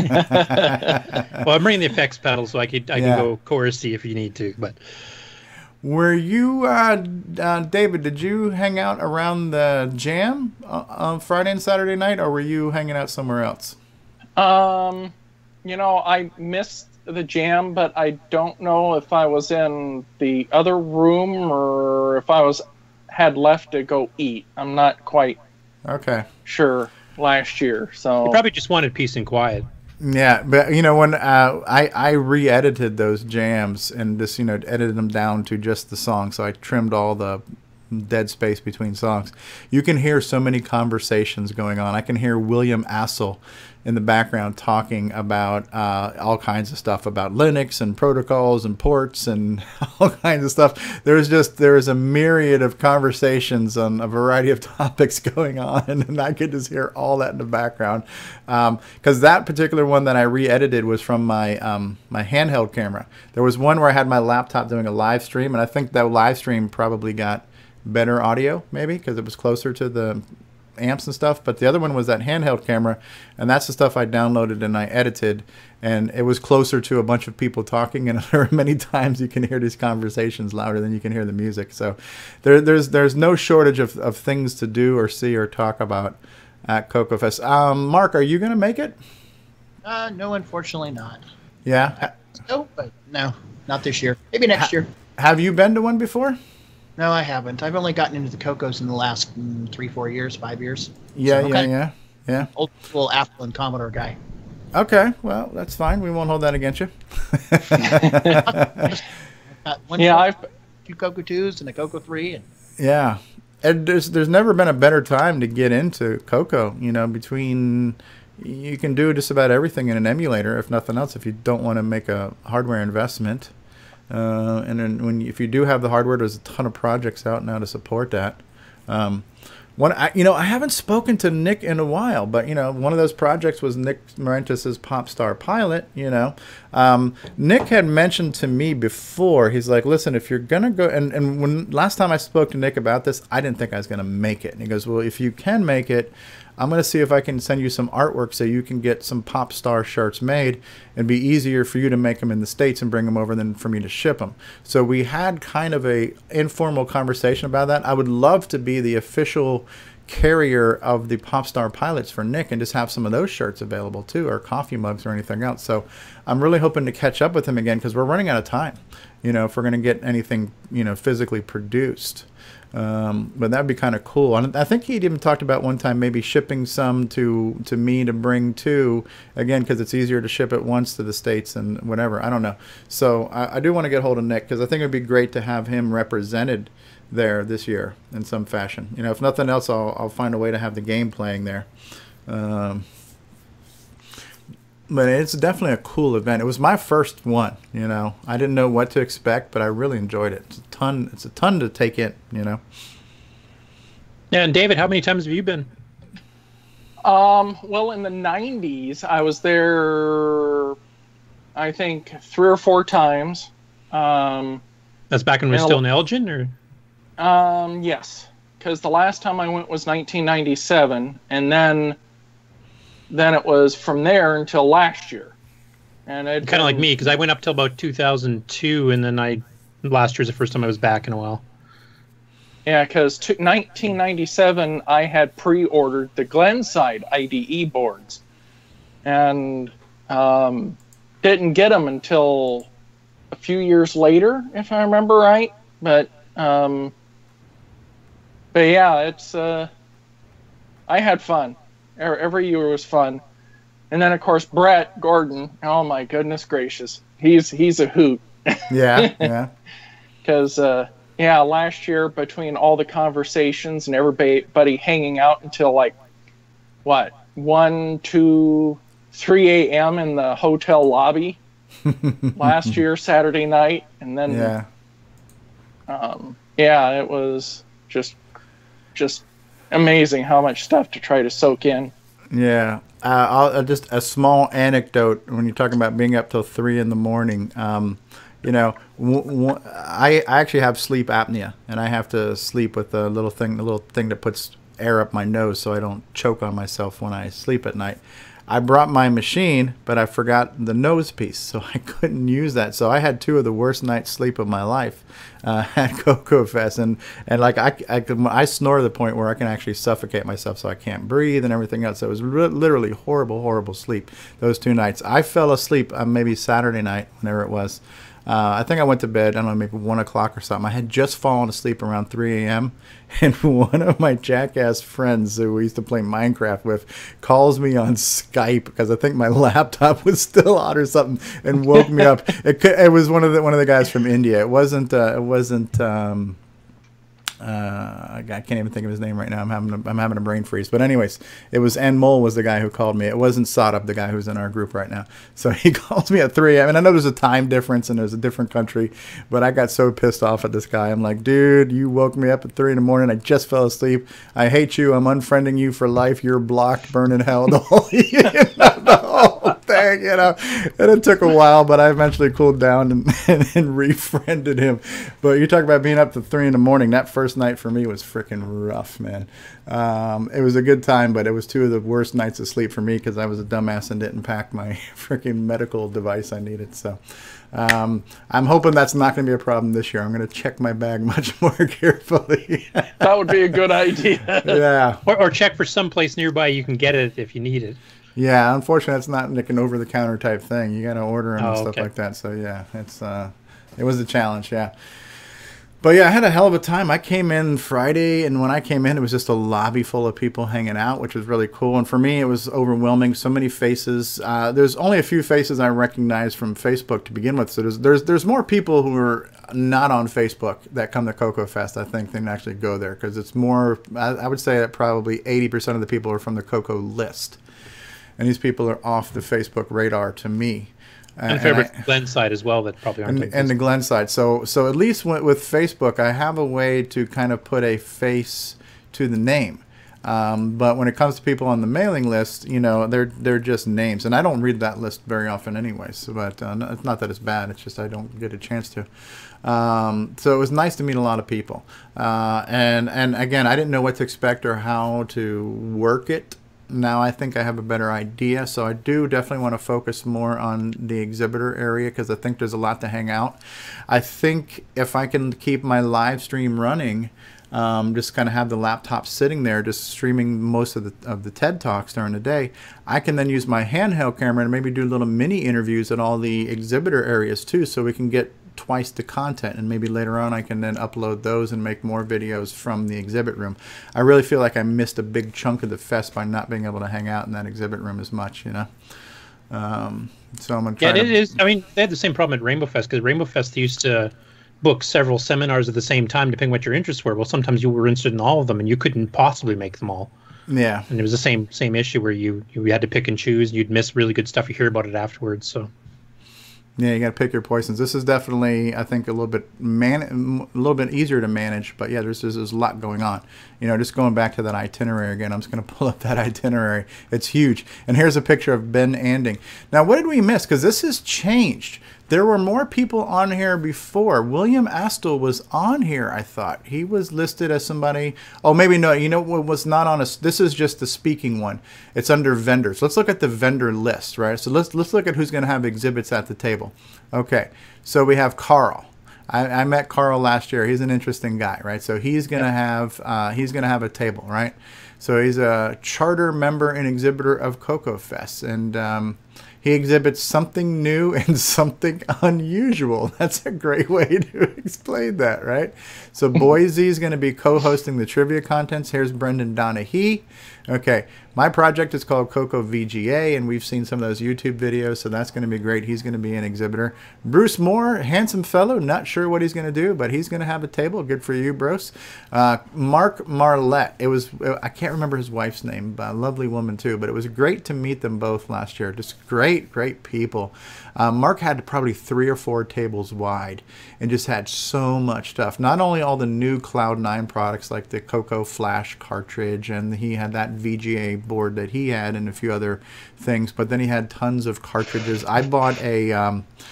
S4: Well, I'm bringing the effects pedal, so I could I yeah. can go chorusy if you need to. But
S1: Were you, uh, uh, David, did you hang out around the jam uh, on Friday and Saturday night, or were you hanging out somewhere else?
S5: Um, you know, I missed the jam, but I don't know if I was in the other room or if I was had left to go eat. I'm not quite
S1: Okay.
S5: sure last year. So
S4: You probably just wanted peace and quiet.
S1: Yeah, but you know when uh, I I re-edited those jams and just you know edited them down to just the song, so I trimmed all the dead space between songs. You can hear so many conversations going on. I can hear William Assel in the background talking about uh, all kinds of stuff about Linux and protocols and ports and all kinds of stuff. There's just there is a myriad of conversations on a variety of topics going on, and I could just hear all that in the background. Because um, that particular one that I re-edited was from my um, my handheld camera. There was one where I had my laptop doing a live stream, and I think that live stream probably got better audio, maybe because it was closer to the amps and stuff, but the other one was that handheld camera, and that's the stuff I downloaded and I edited, and it was closer to a bunch of people talking, and there are many times you can hear these conversations louder than you can hear the music. So there, there's there's no shortage of, of things to do or see or talk about at CoCoFest. Um, Mark, are you going to make it?
S2: Uh, no, unfortunately not.
S1: Yeah.
S2: No, but no, not this year. Maybe next
S1: Ha
S2: year.
S1: Have you been to one before?
S2: No, I haven't. I've only gotten into the CoCos in the last mm, three, four years, five years.
S1: Yeah,
S2: So,
S1: yeah,
S2: okay.
S1: yeah, yeah.
S2: Old school Apple and Commodore guy.
S1: Okay, well, that's fine. We won't hold that against you.
S2: Got one
S5: yeah,
S2: Co-
S5: I've
S2: two CoCo twos and a CoCo three, and
S1: Yeah, and there's there's never been a better time to get into CoCo. You know, between you can do just about everything in an emulator, if nothing else, if you don't want to make a hardware investment. Uh, and then when you, if you do have the hardware, there's a ton of projects out now to support that. Um, one, I, you know, I haven't spoken to Nick in a while, but you know, one of those projects was Nick Marentis's Pop Star Pilot. You know, um, Nick had mentioned to me before. He's like, "Listen, if you're gonna go," and and when last time I spoke to Nick about this, I didn't think I was gonna make it. And he goes, "Well, if you can make it, I'm going to see if I can send you some artwork so you can get some pop star shirts made and be easier for you to make them in the States and bring them over than for me to ship them." So we had kind of a informal conversation about that. I would love to be the official carrier of the Pop Star Pilots for Nick and just have some of those shirts available too, or coffee mugs or anything else. So I'm really hoping to catch up with him again because we're running out of time, you know, if we're going to get anything, you know, physically produced. Um, but that'd be kind of cool. And I think he'd even talked about one time maybe shipping some to to me to bring too, again, because it's easier to ship it once to the States and whatever. I don't know. So I, I do want to get hold of Nick because I think it'd be great to have him represented there this year in some fashion. You know, if nothing else, I'll, I'll find a way to have the game playing there. Um, But it's definitely a cool event. It was my first one, you know. I didn't know what to expect, but I really enjoyed it. It's a ton. It's a ton to take in, you know.
S4: Yeah, and David, how many times have you been?
S5: Um, well, in the nineties, I was there, I think, three or four times. Um,
S4: That's back when we were still in Elgin, or?
S5: Um, yes, because the last time I went was nineteen ninety-seven, and then then it was from there until last year. And it
S4: Kind of like me, because I went up till about two thousand two, and then I last year's the first time I was back in a while.
S5: Yeah, because nineteen ninety-seven, I had pre-ordered the Glenside I D E boards, and um, didn't get them until a few years later, if I remember right. But um, but yeah, it's uh, I had fun. Every year was fun. And then of course Brett Gordon, oh my goodness gracious, he's he's a hoot.
S1: Yeah, yeah.
S5: Because uh, yeah, last year between all the conversations and everybody hanging out until like what one, two, three a m in the hotel lobby last year Saturday night, and then
S1: yeah,
S5: um, yeah, it was just just. amazing how much stuff to try to soak in.
S1: Yeah. Uh, I'll, uh, just a small anecdote when you're talking about being up till three in the morning. Um, you know, w w I, I actually have sleep apnea, and I have to sleep with a little thing, a little thing that puts air up my nose so I don't choke on myself when I sleep at night. I brought my machine, but I forgot the nose piece, so I couldn't use that. So I had two of the worst night's sleep of my life uh, at CoCoFest, and and like I I, could, I snore to the point where I can actually suffocate myself, so I can't breathe and everything else. So it was re- literally horrible, horrible sleep those two nights. I fell asleep on maybe Saturday night, whenever it was. Uh, I think I went to bed, I don't know, maybe one o'clock or something. I had just fallen asleep around three A M and one of my jackass friends who we used to play Minecraft with calls me on Skype because I think my laptop was still on or something, and woke me up. It, could, it was one of the one of the guys from India. It wasn't. Uh, it wasn't. Um, Uh, I can't even think of his name right now. I'm having a, I'm having a brain freeze. But anyways, it was Anmol was the guy who called me. It wasn't Sadab, the guy who's in our group right now. So he calls me at three A M And I know there's a time difference and there's a different country, but I got so pissed off at this guy. I'm like, dude, you woke me up at three in the morning. I just fell asleep. I hate you. I'm unfriending you for life. You're blocked. Burn in hell. The whole, you know, the whole thing, you know. And it took a while, but I eventually cooled down and, and, and refriended him. But you talk about being up to three in the morning. That first night for me was freaking rough, man. Um, it was a good time, but it was two of the worst nights of sleep for me because I was a dumbass and didn't pack my freaking medical device I needed. So um, I'm hoping that's not going to be a problem this year. I'm going to check my bag much more carefully.
S5: That would be a good idea.
S1: Yeah.
S4: Or, or check for some place nearby you can get it if you need it.
S1: Yeah, unfortunately, it's not like an over-the-counter type thing. You got to order them
S4: Oh,
S1: and stuff
S4: okay.
S1: like that. So yeah, it's uh, it was a challenge. Yeah. But yeah, I had a hell of a time. I came in Friday, and when I came in, it was just a lobby full of people hanging out, which was really cool. And for me, it was overwhelming. So many faces. Uh, there's only a few faces I recognize from Facebook to begin with. So there's there's, there's more people who are not on Facebook that come to CoCoFest, I think, than actually go there, because it's more. I, I would say that probably eighty percent of the people are from the CoCo list, and these people are off the Facebook radar to me.
S4: And favorite Glen side as well that probably aren't.
S1: And, and the Glen side. So so at least with, with Facebook, I have a way to kind of put a face to the name. Um, but when it comes to people on the mailing list, you know, they're they're just names, and I don't read that list very often, anyways. So, but uh, it's not that it's bad; it's just I don't get a chance to. Um, so it was nice to meet a lot of people, uh, and and again, I didn't know what to expect or how to work it. Now I think I have a better idea, so I do definitely want to focus more on the exhibitor area because I think there's a lot to hang out. I think if I can keep my live stream running, um, just kind of have the laptop sitting there, just streaming most of the of the TED Talks during the day, I can then use my handheld camera and maybe do little mini interviews at all the exhibitor areas too, so we can get twice the content, and maybe later on I can then upload those and make more videos from the exhibit room. I really feel like I missed a big chunk of the fest by not being able to hang out in that exhibit room as much, you know. Um, so I'm gonna try.
S4: Yeah, it
S1: to...
S4: is. I mean, they had the same problem at Rainbow Fest because Rainbow Fest used to book several seminars at the same time, depending what your interests were. Well, sometimes you were interested in all of them, and you couldn't possibly make them all.
S1: Yeah.
S4: And it was the same same issue where you you had to pick and choose. And you'd miss really good stuff. You hear about it afterwards. So.
S1: Yeah, you got to pick your poisons. This is definitely, I think, a little bit man, a little bit easier to manage. But yeah, there's, there's there's a lot going on. You know, just going back to that itinerary again. I'm just going to pull up that itinerary. It's huge. And here's a picture of Ben Anding. Now, what did we miss? Because this has changed. There were more people on here before. William Astle was on here, I thought. He was listed as somebody. Oh, maybe no. You know what was not on us? This is just the speaking one. It's under vendors. Let's look at the vendor list, right? So let's let's look at who's going to have exhibits at the table. Okay, so we have Carl. I, I met Carl last year. He's an interesting guy, right? So he's going to have uh, he's going to have a table, right? So he's a charter member and exhibitor of CoCoFEST, and um, he exhibits something new and something unusual. That's a great way to explain that, right? So Boise is going to be co-hosting the trivia contents. Here's Brendan Donahue. Okay, my project is called CoCo V G A, and we've seen some of those YouTube videos, so that's going to be great. He's going to be an exhibitor. Bruce Moore, handsome fellow, not sure what he's going to do, but he's going to have a table. Good for you, Bruce. Uh, Mark Marlette, it was, I can't remember his wife's name, but a lovely woman too, but it was great to meet them both last year. Just great, great people. Uh, Mark had probably three or four tables wide and just had so much stuff. Not only all the new Cloud nine products like the CoCo Flash cartridge, and he had that V G A board that he had and a few other things, but then he had tons of cartridges. I bought a um,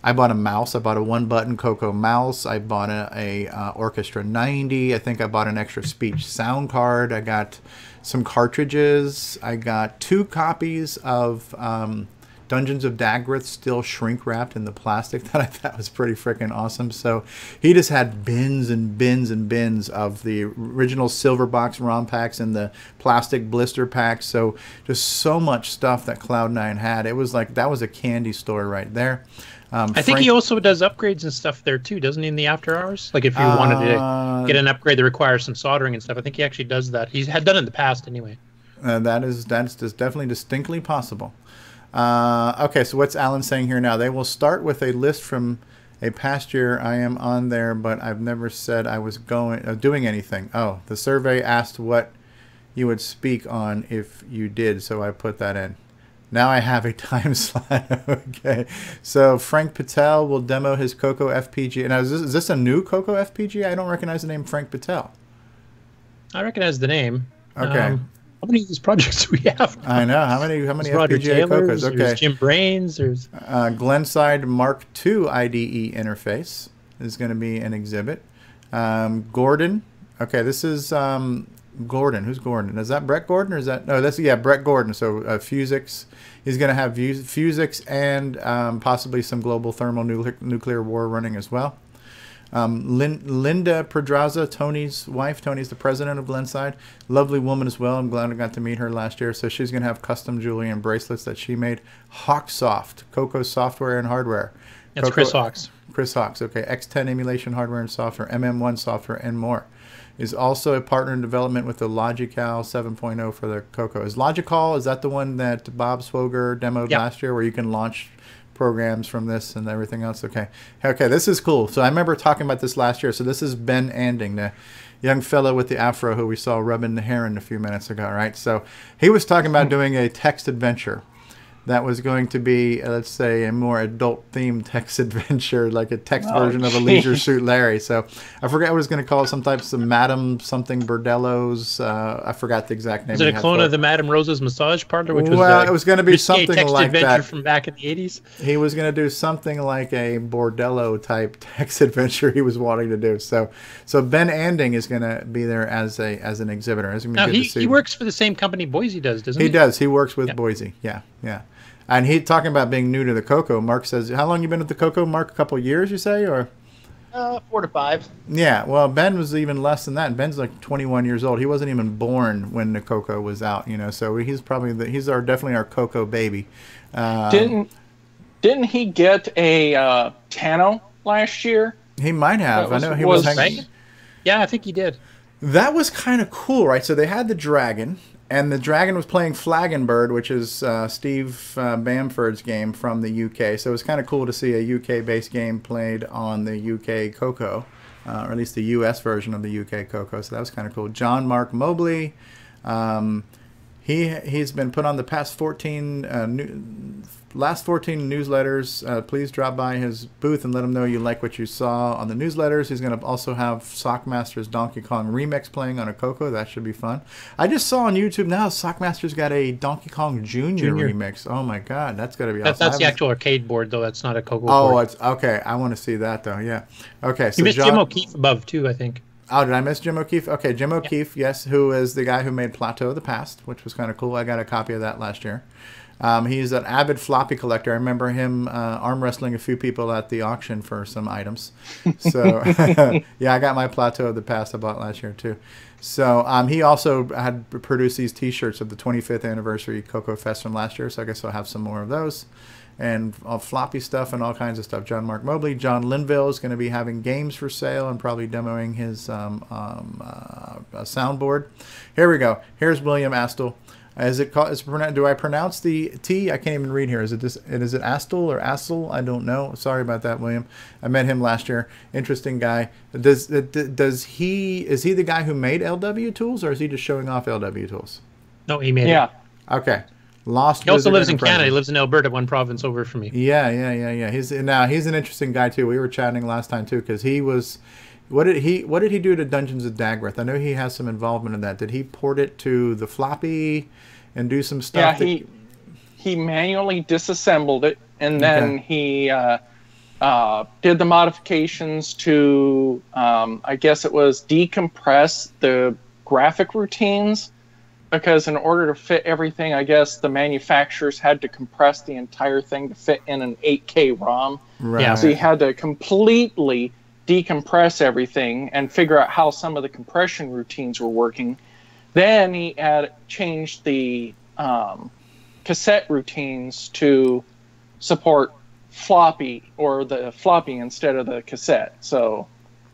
S1: I bought a mouse. I bought a one-button CoCo mouse. I bought a, a uh, Orchestra ninety. I think I bought an extra speech sound card. I got some cartridges. I got two copies of um, Dungeons of Daggerth still shrink wrapped in the plastic that I thought was pretty freaking awesome. So he just had bins and bins and bins of the original silver box ROM packs and the plastic blister packs. So just so much stuff that Cloud nine had. It was like, that was a candy store right there. Um,
S4: I think
S1: Frank,
S4: he also does upgrades and stuff there too, doesn't he, in the after hours? Like if you
S1: uh,
S4: wanted to get an upgrade that requires some soldering and stuff, I think he actually does that. He's had done it in the past anyway.
S1: Uh, that is that's just definitely distinctly possible. Uh, okay, so what's Alan saying here now? They will start with a list from a past year. I am on there, but I've never said I was going uh, doing anything. Oh, the survey asked what you would speak on if you did, so I put that in. Now I have a time slot. Okay, so Frank Patel will demo his CoCo F P G. Now, is this, is this a new CoCo F P G? I don't recognize the name Frank Patel.
S4: I recognize the name.
S1: Okay.
S4: Um, how many of these projects do we have now?
S1: I know. How many How many
S4: There's Roger
S1: F P G A
S4: Taylor's,
S1: CoCos? Okay.
S4: There's Jim Brains. There's
S1: Uh, Glenside Mark two I D E interface is going to be an exhibit. Um, Gordon. Okay, this is um, Gordon. Who's Gordon? Is that Brett Gordon or is that... No, that's, yeah, Brett Gordon. So uh, Fusix. He's going to have Fusix and um, possibly some global thermal nuclear, nuclear war running as well. Um, Lin Linda Pedraza, Tony's wife. Tony's the president of Glenside. Lovely woman as well. I'm glad I got to meet her last year. So she's going to have custom jewelry and bracelets that she made. Hawksoft, CoCo software and hardware.
S4: That's
S1: CoCo,
S4: Chris Hawks.
S1: Chris Hawks, okay. X ten emulation hardware and software, M M one software, and more. Is also a partner in development with the Logical seven point oh for the CoCo. Is Logical, is that the one that Bob Swoger demoed
S4: Yep.
S1: last year where you can launch programs from this and everything else? Okay. Okay, this is cool. So I remember talking about this last year. So this is Ben Anding, the young fellow with the afro who we saw rubbing the heron a few minutes ago, right? So he was talking about doing a text adventure that was going to be, uh, let's say, a more adult-themed text adventure, like a text
S5: Oh,
S1: version of a Leisure Suit Larry. So I forgot what I was going to call it, some types of Madam something Bordellos. Uh, I forgot the exact name.
S4: Is it a clone of the Madame Rose's massage parlor, which was
S1: Well,
S4: uh,
S1: it was going to be
S4: risque
S1: something
S4: text
S1: like
S4: adventure
S1: that.
S4: from back in the eighties?
S1: He was going to do something like a Bordello type text adventure he was wanting to do. So, so Ben Anding is going to be there as a as an exhibitor. It's gonna be
S4: Now,
S1: good
S4: he,
S1: to see.
S4: he works for the same company Boise does, doesn't he?
S1: He does. He works with
S4: Yep.
S1: Boise. Yeah, yeah. And he talking about being new to the CoCo. Mark says, "How long you been with the CoCo, Mark? A couple of years, you say, or?"
S2: Uh, four to five.
S1: Yeah. Well, Ben was even less than that. Ben's like twenty-one years old. He wasn't even born when the CoCo was out. You know, so he's probably the, he's our definitely our CoCo baby. Um,
S5: Didn't didn't he get a uh, Tano last year?
S1: he might have?
S5: That was-
S1: I know he was,
S5: was-
S1: hanging.
S4: Yeah, I think he did.
S1: That was kind of cool, right? So they had the dragon, and the dragon was playing Flagenbird, which is uh, Steve uh, Bamford's game from the U K. So it was kind of cool to see a U K-based game played on the U K CoCo, uh, or at least the U S version of the U K CoCo. So that was kind of cool. John Mark Mobley, um, he he's been put on the past fourteen uh, new, last fourteen newsletters. Uh, please drop by his booth and let him know you like what you saw on the newsletters. He's going to also have Sockmaster's Donkey Kong remix playing on a CoCo. That should be fun. I just saw on YouTube now Sockmaster's got a Donkey Kong Junior,
S4: Junior.
S1: remix. Oh my God, that's got to be
S4: That,
S1: awesome.
S4: that's
S1: I
S4: the
S1: haven't-
S4: actual arcade board, though. That's not a CoCo
S1: Oh,
S4: board.
S1: it's okay. I want to see that though. Yeah. Okay. So
S4: You missed
S1: John,
S4: Jim O'Keefe above, too, I think.
S1: Oh, did I miss Jim O'Keefe? Okay, Jim O'Keefe, yes, who is the guy who made Plateau of the Past, which was kind of cool. I got a copy of that last year. Um, he's an avid floppy collector. I remember him uh, arm wrestling a few people at the auction for some items. So, yeah, I got my Plateau of the Past I bought last year, too. So um, he also had produced these T-shirts of the twenty-fifth anniversary CoCoFEST from last year, so I guess I'll have some more of those. And all floppy stuff and all kinds of stuff. John Mark Mobley. John Linville is going to be having games for sale and probably demoing his um, um, uh, soundboard. Here we go. Here's William Astle. Is it called? Is it, do I pronounce the T? I can't even read here. Is it this? Is it Astle or Astle? I don't know. Sorry about that, William. I met him last year. Interesting guy. Does does he? Is he the guy who made L W tools, or is he just showing off L W tools?
S4: No, he made
S5: Yeah.
S4: it.
S1: Okay. Lost.
S4: He also
S1: Wizard
S4: lives in
S1: Enterprises.
S4: Canada. He lives in Alberta, one province over from me.
S1: Yeah, yeah, yeah, yeah. He's now he's an interesting guy too. We were chatting last time too because he was. What did he What did he do to Dungeons of Daggerth? I know he has some involvement in that. Did he port it to the floppy and do some
S5: Yeah,
S1: stuff? that-
S5: he he manually disassembled it, and then
S1: Okay.
S5: he uh, uh, did the modifications to, um, I guess it was decompress the graphic routines, because in order to fit everything, I guess the manufacturers had to compress the entire thing to fit in an eight K ROM.
S1: Right.
S4: Yeah.
S5: So he had to completely decompress everything and figure out how some of the compression routines were working. Then he had changed the um, cassette routines to support floppy, or the floppy instead of the cassette. So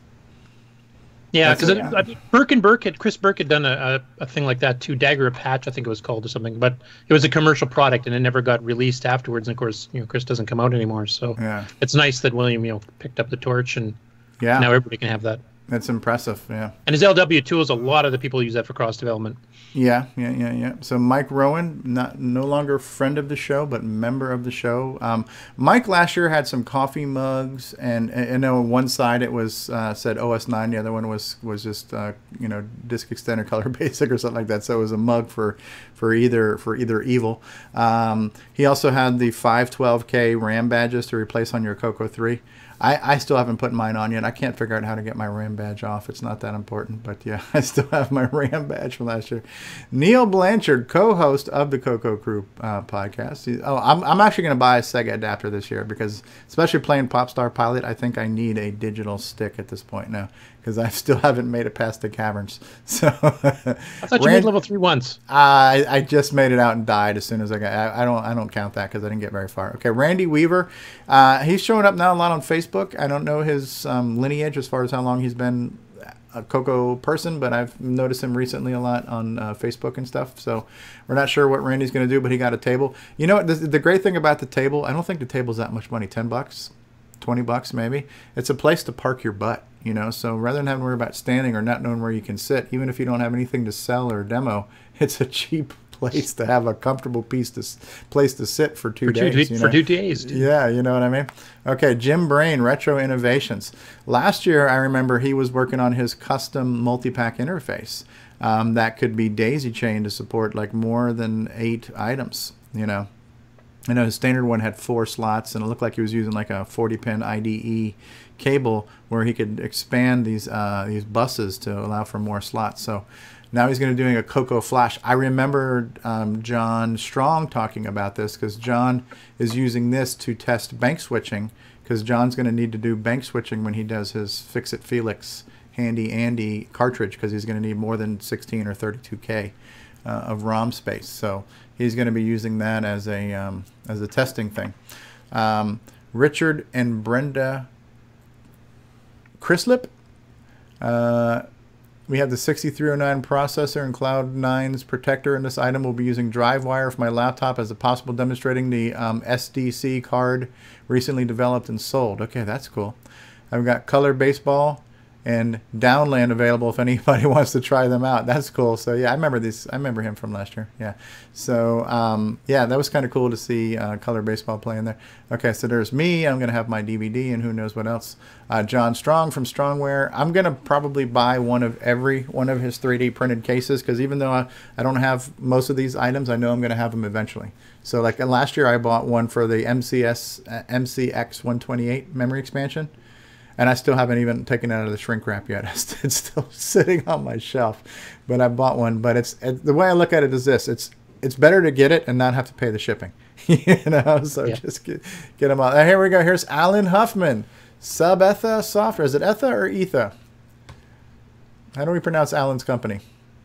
S4: yeah,
S1: That's
S4: because
S1: it, yeah.
S4: Burke and Burke had Chris Burke had done a, a, a thing like that too. Dagger of Patch, I think it was called, or something. But it was a commercial product, and it never got released afterwards. And of course, you know, Chris doesn't come out anymore. So
S1: Yeah.
S4: it's nice that William, you know, picked up the torch, and
S1: Yeah.
S4: now everybody can have that.
S1: That's impressive. Yeah.
S4: And his L W tools, a lot of the people use that for cross development.
S1: Yeah, yeah, yeah, yeah. So Mike Rowan, not no longer friend of the show, but member of the show. Um, Mike last year had some coffee mugs, and and I know on one side it was uh, said O S nine, the other one was was just uh, you know, Disk Extender Color Basic or something like that. So it was a mug for for either for either evil. Um, he also had the five twelve K RAM badges to replace on your CoCo three. I, I still haven't put mine on yet. I can't figure out how to get my RAM badge off. It's not that important, but yeah, I still have my RAM badge from last year. Neil Blanchard, co-host of the CoCo Crew uh, podcast. He, oh, I'm, I'm actually going to buy a Sega adapter this year, because especially playing Popstar Pilot, I think I need a digital stick at this point now, because I still haven't made it past the caverns. So
S4: I thought you
S1: Rand-
S4: made level three once.
S1: I I just made it out and died as soon as I got. I, I don't I don't count that because I didn't get very far. Okay, Randy Weaver, uh, he's showing up now a lot on Facebook. I don't know his um, lineage as far as how long he's been a CoCo person, but I've noticed him recently a lot on uh, Facebook and stuff. So we're not sure what Randy's going to do, but he got a table. You know what? The, the great thing about the table, I don't think the table's that much money. Ten bucks, twenty bucks maybe. It's a place to park your butt. You know, so rather than having to worry about standing or not knowing where you can sit, even if you don't have anything to sell or demo, it's a cheap place to have a comfortable piece to place to sit for two
S4: For two,
S1: days. you
S4: for
S1: know?
S4: two days. Dude.
S1: Yeah, you know what I mean? Okay, Jim Brain, Retro Innovations. Last year, I remember he was working on his custom multi-pack interface um, that could be daisy chained to support like more than eight items, you know. I know his standard one had four slots, and it looked like he was using like a forty pin I D E cable where he could expand these uh, these buses to allow for more slots. So now he's going to be doing a CoCo Flash. I remember um, John Strong talking about this, because John is using this to test bank switching, because John's going to need to do bank switching when he does his Fix-It Felix Handy Andy cartridge, because he's going to need more than sixteen or thirty-two K uh, of ROM space. So he's going to be using that as a um, as a testing thing. Um, Richard and Brenda Chrislip. Uh, we have the sixty-three oh nine processor and Cloud nine's protector in this item. We'll be using DriveWire for my laptop as a possible demonstrating the um, S D C card recently developed and sold. Okay, that's cool. I've got Color Baseball and Downland available if anybody wants to try them out. That's cool. So yeah, I remember these. I remember him from last year. Yeah. So um, yeah, that was kind of cool to see uh, Color Baseball playing there. Okay, so there's me. I'm gonna have my D V D and who knows what else. Uh, John Strong from Strongware. I'm gonna probably buy one of every one of his three D printed cases, because even though I, I don't have most of these items, I know I'm gonna have them eventually. So like last year, I bought one for the M C S uh, M C X one twenty-eight memory expansion. And I still haven't even taken it out of the shrink wrap yet. It's still sitting on my shelf, but I bought one. But it's it, the way I look at it is this: it's it's better to get it and not have to pay the shipping, you know. So yeah. just get get them all. Here we go. Here's Alan Huffman, Sub Etha Software. Is it Etha or Etha? How do we pronounce Alan's company?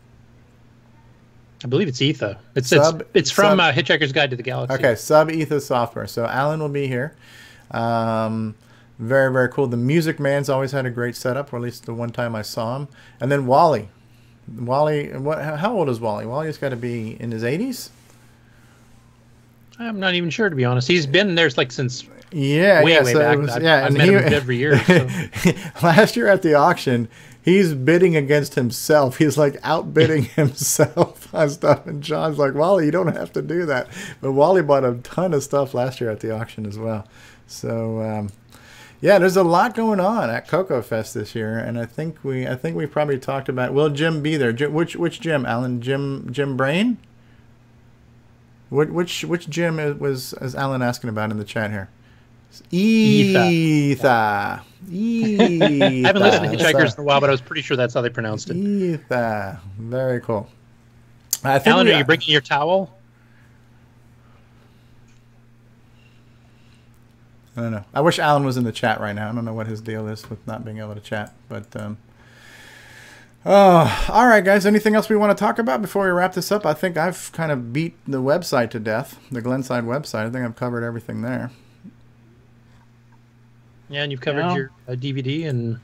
S4: I believe it's Etha. It's
S1: Sub,
S4: it's, it's from
S1: sub,
S4: uh, Hitchhiker's Guide to the Galaxy.
S1: Okay, Sub Etha Software. So Alan will be here. Um, Very, very cool. The Music Man's always had a great setup, or at least the one time I saw him. And then Wally. Wally, what? How old is Wally? Wally's got to be in his eighties?
S4: I'm not even sure, to be honest. He's been there like since
S1: yeah,
S4: way,
S1: yeah,
S4: way
S1: so
S4: back.
S1: it was,
S4: I've,
S1: yeah,
S4: I've
S1: and
S4: met
S1: he,
S4: him every year. So.
S1: Last year at the auction, he's bidding against himself. He's like outbidding himself on stuff. And John's like, Wally, you don't have to do that. But Wally bought a ton of stuff last year at the auction as well. So, um, yeah, there's a lot going on at CoCoFEST this year, and I think we I think we probably talked about. Will Jim be there? Jim, which which Jim? Alan? Jim Jim Brain? Which which which Jim is, was is Alan asking about in the chat here? Etha. Etha.
S4: I haven't listened to Hitchhikers
S1: So-
S4: in a while, but I was pretty sure that's how they pronounced it.
S1: Etha. Very cool. I think
S4: Alan,
S1: we-
S4: are you bringing your towel?
S1: I don't know. I wish Alan was in the chat right now. I don't know what his deal is with not being able to chat. But, um, oh, all right, guys. Anything else we want to talk about before we wrap this up? I think I've kind of beat the website to death, the Glenside website. I think I've covered everything there.
S4: Yeah, and you've covered
S5: Yeah.
S4: your uh, D V D and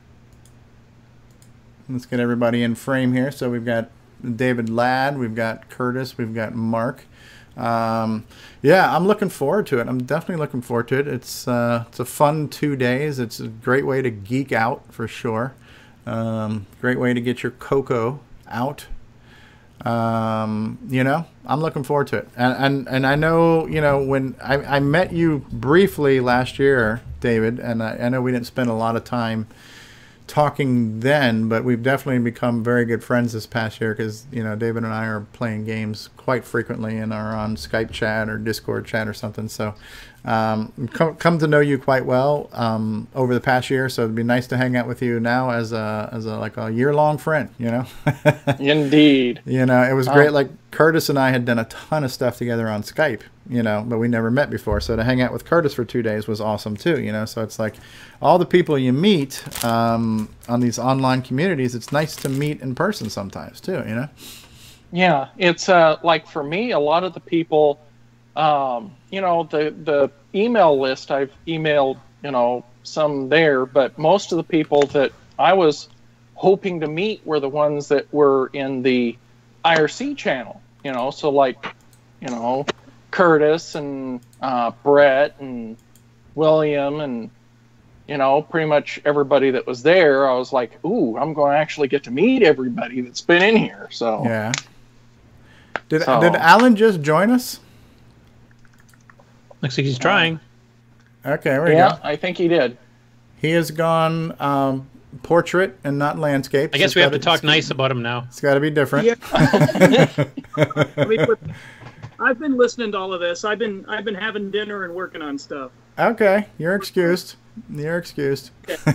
S1: Let's get everybody in frame here. So we've got David Ladd, we've got Curtis, we've got Mark. Um, yeah, I'm looking forward to it. I'm definitely looking forward to it. It's uh, it's a fun two days. It's a great way to geek out for sure. Um, great way to get your CoCo out. Um, you know, I'm looking forward to it. And and, and I know, you know, when I, I met you briefly last year, David, and I, I know we didn't spend a lot of time talking then, but we've definitely become very good friends this past year because, you know, David and I are playing games quite frequently and are on Skype chat or Discord chat or something. So um, come, come to know you quite well um, over the past year. So it'd be nice to hang out with you now as a, as a like a year-long friend, you know?
S5: Indeed.
S1: You know, it was great.
S5: Um,
S1: Like Curtis and I had done a ton of stuff together on Skype, you know, but we never met before. So to hang out with Curtis for two days was awesome too, you know. So it's like all the people you meet um, on these online communities, it's nice to meet in person sometimes too, you know.
S5: Yeah, it's uh, like for me, a lot of the people, um, you know, the the email list I've emailed, you know, some there, but most of the people that I was hoping to meet were the ones that were in the I R C channel, you know, so like, you know, Curtis and uh, Brett and William and, you know, pretty much everybody that was there. I was like, ooh, I'm going to actually get to meet everybody that's been in here. So
S1: Yeah. Did
S5: So-
S1: did Alan just join us?
S4: looks like he's trying.
S1: Okay, there we
S5: yeah,
S1: go.
S5: I think he did.
S1: He has gone um, portrait and not landscape.
S4: I
S1: so
S4: guess
S1: it's
S4: we have to
S1: gotta-
S4: talk nice about him now.
S1: It's got to be different.
S6: Yeah. I mean, but I've been listening to all of this. I've been I've been having dinner and working on stuff.
S1: Okay, you're excused. You're excused.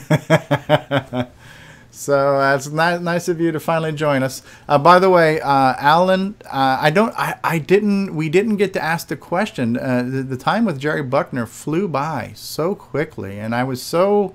S1: So uh, it's ni- nice of you to finally join us. Uh, by the way, uh, Alan, uh, I don't, I, I didn't, we didn't get to ask the question. Uh, the, the time with Jerry Bruckner flew by so quickly, and I was so,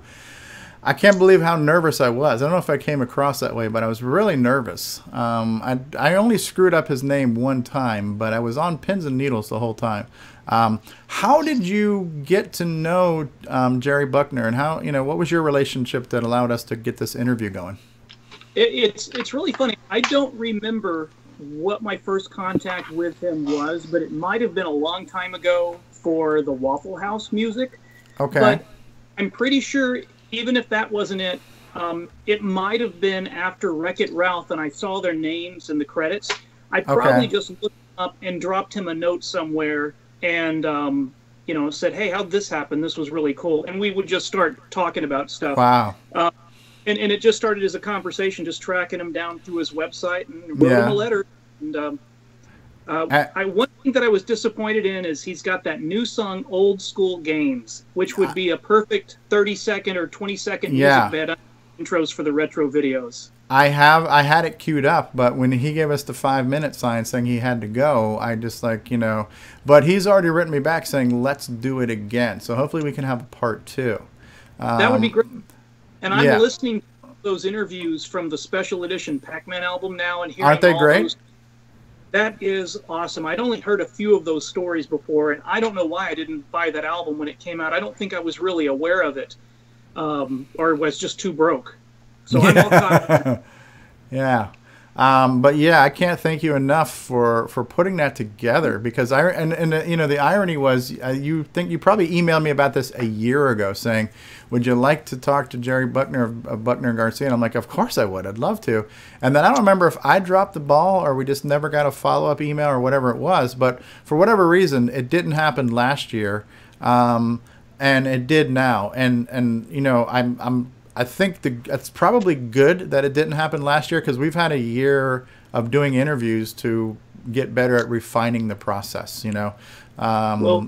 S1: I can't believe how nervous I was. I don't know if I came across that way, but I was really nervous. Um, I, I only screwed up his name one time, but I was on pins and needles the whole time. Um, how did you get to know um, Jerry Bruckner, and how, you know, what was your relationship that allowed us to get this interview going?
S6: It, it's it's really funny. I don't remember what my first contact with him was, but it might have been a long time ago for the Waffle House music.
S1: Okay.
S6: But I'm pretty sure, even if that wasn't it, um, it might have been after Wreck-It Ralph, and I saw their names in the credits. I probably
S1: Okay.
S6: just looked up and dropped him a note somewhere, and um, you know, said, "Hey, how'd this happen? This was really cool." And we would just start talking about stuff.
S1: Wow.
S6: And, and it just started as a conversation, just tracking him down through his website, and wrote
S1: Yeah.
S6: him a letter. And um, uh,
S1: I-
S6: I, one thing that I was disappointed in is he's got that new song, "Old School Games," which would be a perfect thirty second or twenty second
S1: Yeah.
S6: music bed intros for the retro videos.
S1: I have, I had it queued up, but when he gave us the five minute sign saying he had to go, I just like, you know, but he's already written me back saying, let's do it again. So hopefully we can have a part two. Um,
S6: That would be great. And I'm
S1: yeah.
S6: listening to those interviews from the special edition Pac-Man album now, and hearing
S1: Aren't they
S6: all
S1: great?
S6: those- that is awesome. I'd only heard a few of those stories before, and I don't know why I didn't buy that album when it came out. I don't think I was really aware of it, um, or was just too broke. So I'm all caught up.
S1: Yeah. Um, but yeah, I can't thank you enough for, for putting that together, because I, and, and uh, you know, the irony was uh, you think you probably emailed me about this a year ago saying, would you like to talk to Jerry Bruckner of, of Bruckner and Garcia? And I'm like, of course I would. I'd love to. And then I don't remember if I dropped the ball or we just never got a follow-up email or whatever it was. But for whatever reason, it didn't happen last year. Um, and it did now. And, and, you know, I'm, I'm, I think the, it's probably good that it didn't happen last year, because we've had a year of doing interviews to get better at refining the process, you know. Um,
S6: Well,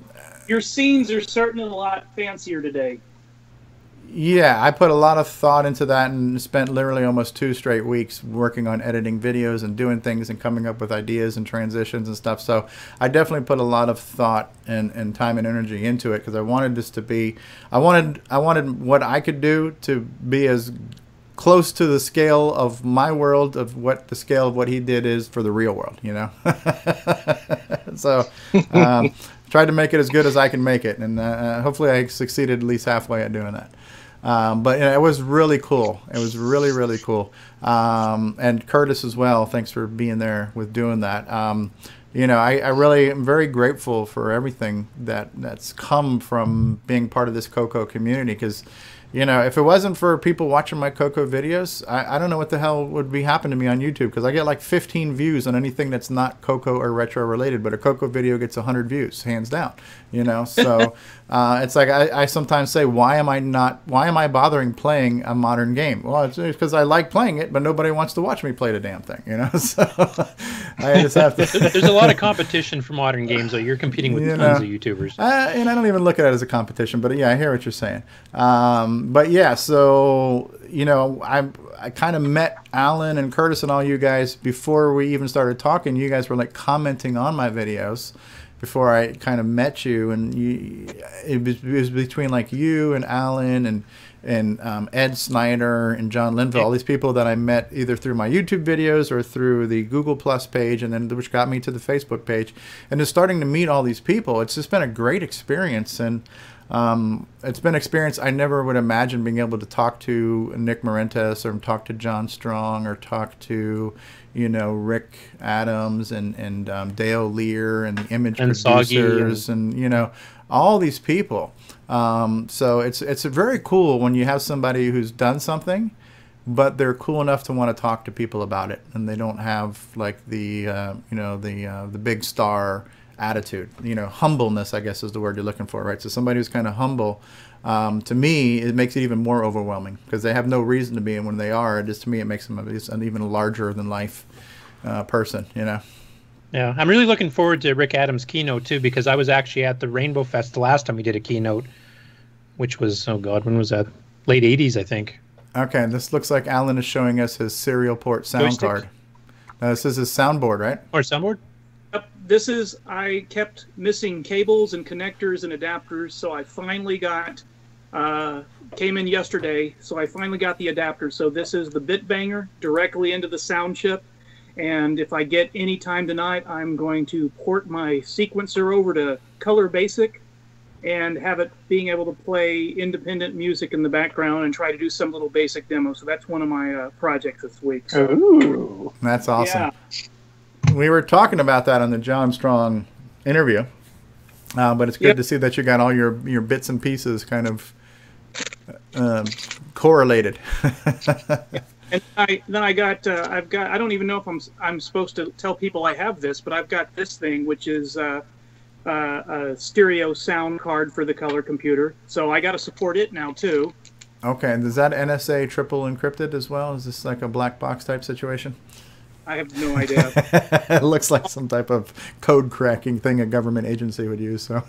S6: your scenes are certainly a lot fancier today.
S1: Yeah, I put a lot of thought into that and spent literally almost two straight weeks working on editing videos and doing things and coming up with ideas and transitions and stuff. So I definitely put a lot of thought and, and time and energy into it because I wanted this to be, I wanted, I wanted what I could do to be as close to the scale of my world of what the scale of what he did is for the real world, you know? So um, tried to make it as good as I can make it. And uh, hopefully I succeeded at least halfway at doing that. Um, but you know, it was really cool. It was really, really cool. Um, and Curtis as well. Thanks for being there with doing that. Um, you know, I, I really am very grateful for everything that that's come from being part of this CoCo community. Because, you know, if it wasn't for people watching my CoCo videos, I, I don't know what the hell would be happening to me on YouTube. Because I get like fifteen views on anything that's not CoCo or retro related. But a CoCo video gets one hundred views, hands down. You know, so uh, it's like I, I sometimes say, why am I not, why am I bothering playing a modern game? Well, it's because I like playing it, but nobody wants to watch me play the damn thing, you know? So I just have to.
S4: There's a lot of competition for modern games, though. You're competing with
S1: You
S4: tons
S1: know,
S4: of YouTubers.
S1: Uh, and I don't even look at it as a competition, but yeah, I hear what you're saying. Um, but yeah, so, you know, I I kind of met Alan and Curtis and all you guys before we even started talking. You guys were like commenting on my videos before I kind of met you, and you, it was, it was between like you and Alan and and um, Ed Snyder and John Linville, all these people that I met either through my YouTube videos or through the Google Plus page, and then which got me to the Facebook page. And just starting to meet all these people, it's just been a great experience. And um, it's been an experience I never would imagine being able to talk to Nick Marentes or talk to John Strong or talk to, you know, Rick Adams and, and um, Dale Lear and the image
S4: and
S1: producers and, and, you know, all these people. Um, so it's it's very cool when you have somebody who's done something, but they're cool enough to want to talk to people about it, and they don't have like the uh, you know the uh, the big star attitude. You know, humbleness, I guess, is the word you're looking for, right? So somebody who's kind of humble. Um, to me, it makes it even more overwhelming because they have no reason to be, and when they are, it just to me it makes them an even larger than life uh, person. You know.
S4: Yeah, I'm really looking forward to Rick Adams' keynote too, because I was actually at the Rainbow Fest the last time we did a keynote, which was, oh God, when was that? Late eighties, I think.
S1: Okay, this looks like Alan is showing us his serial port sound
S4: Joystick?
S1: card. Now, this is his soundboard, right?
S4: Or soundboard?
S6: Yep, this is, I kept missing cables and connectors and adapters, so I finally got, uh, came in yesterday, so I finally got the adapter. So this is the bit banger directly into the sound chip. And if I get any time tonight, I'm going to port my sequencer over to Color Basic and have it being able to play independent music in the background and try to do some little basic demo. So that's one of my uh, projects this week. So.
S5: Ooh.
S1: That's awesome.
S6: Yeah.
S1: We were talking about that on the John Strong interview, uh, but it's good
S6: Yep.
S1: to see that you got all your, your bits and pieces kind of um, correlated.
S6: And I, then I got, uh, I've got, I don't even know if I'm, I'm supposed to tell people I have this, but I've got this thing, which is uh, uh, a stereo sound card for the color computer. So I got to support it now too.
S1: Okay, and is that N S A triple encrypted as well? Is this like a black box type situation?
S6: I have no idea.
S1: It looks like some type of code cracking thing a government agency would use. So,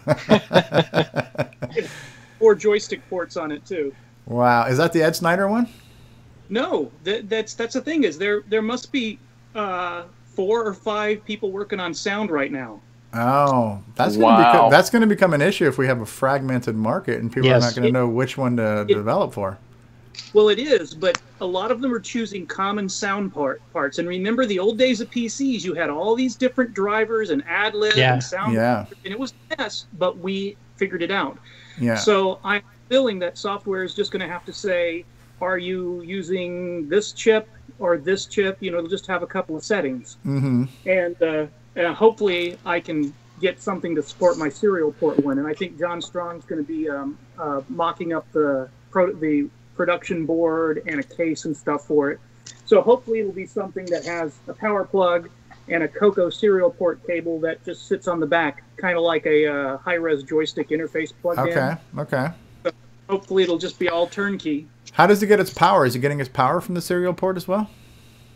S6: Four joystick ports on it too.
S1: wow, is that the Ed Snyder one?
S6: No, that, that's that's the thing is there there must be uh, four or five people working on sound right now.
S1: Oh, that's
S5: Wow.
S1: gonna become, that's going to become an issue if we have a fragmented market and people
S4: Yes.
S1: are not going to know which one to
S6: It-
S1: develop for.
S6: Well, it is, but a lot of them are choosing common sound part parts. And remember the old days of P Cs, you had all these different drivers and ad lib
S4: Yeah.
S6: and sound,
S1: Yeah.
S6: and it was a mess, but we figured it out.
S1: Yeah.
S6: So I'm feeling that software is just going to have to say, are you using this chip or this chip? You know, it'll just have a couple of settings.
S1: Mm-hmm.
S6: And uh, uh, hopefully I can get something to support my serial port one. And I think John Strong's going to be um, uh, mocking up the pro- the production board and a case and stuff for it. So hopefully it'll be something that has a power plug and a CoCo serial port cable that just sits on the back, kind of like a uh, high-res joystick interface plugged in.
S1: Okay. Okay.
S6: Hopefully it'll just be all turnkey.
S1: How does it get its power? Is it getting its power from the serial port as well?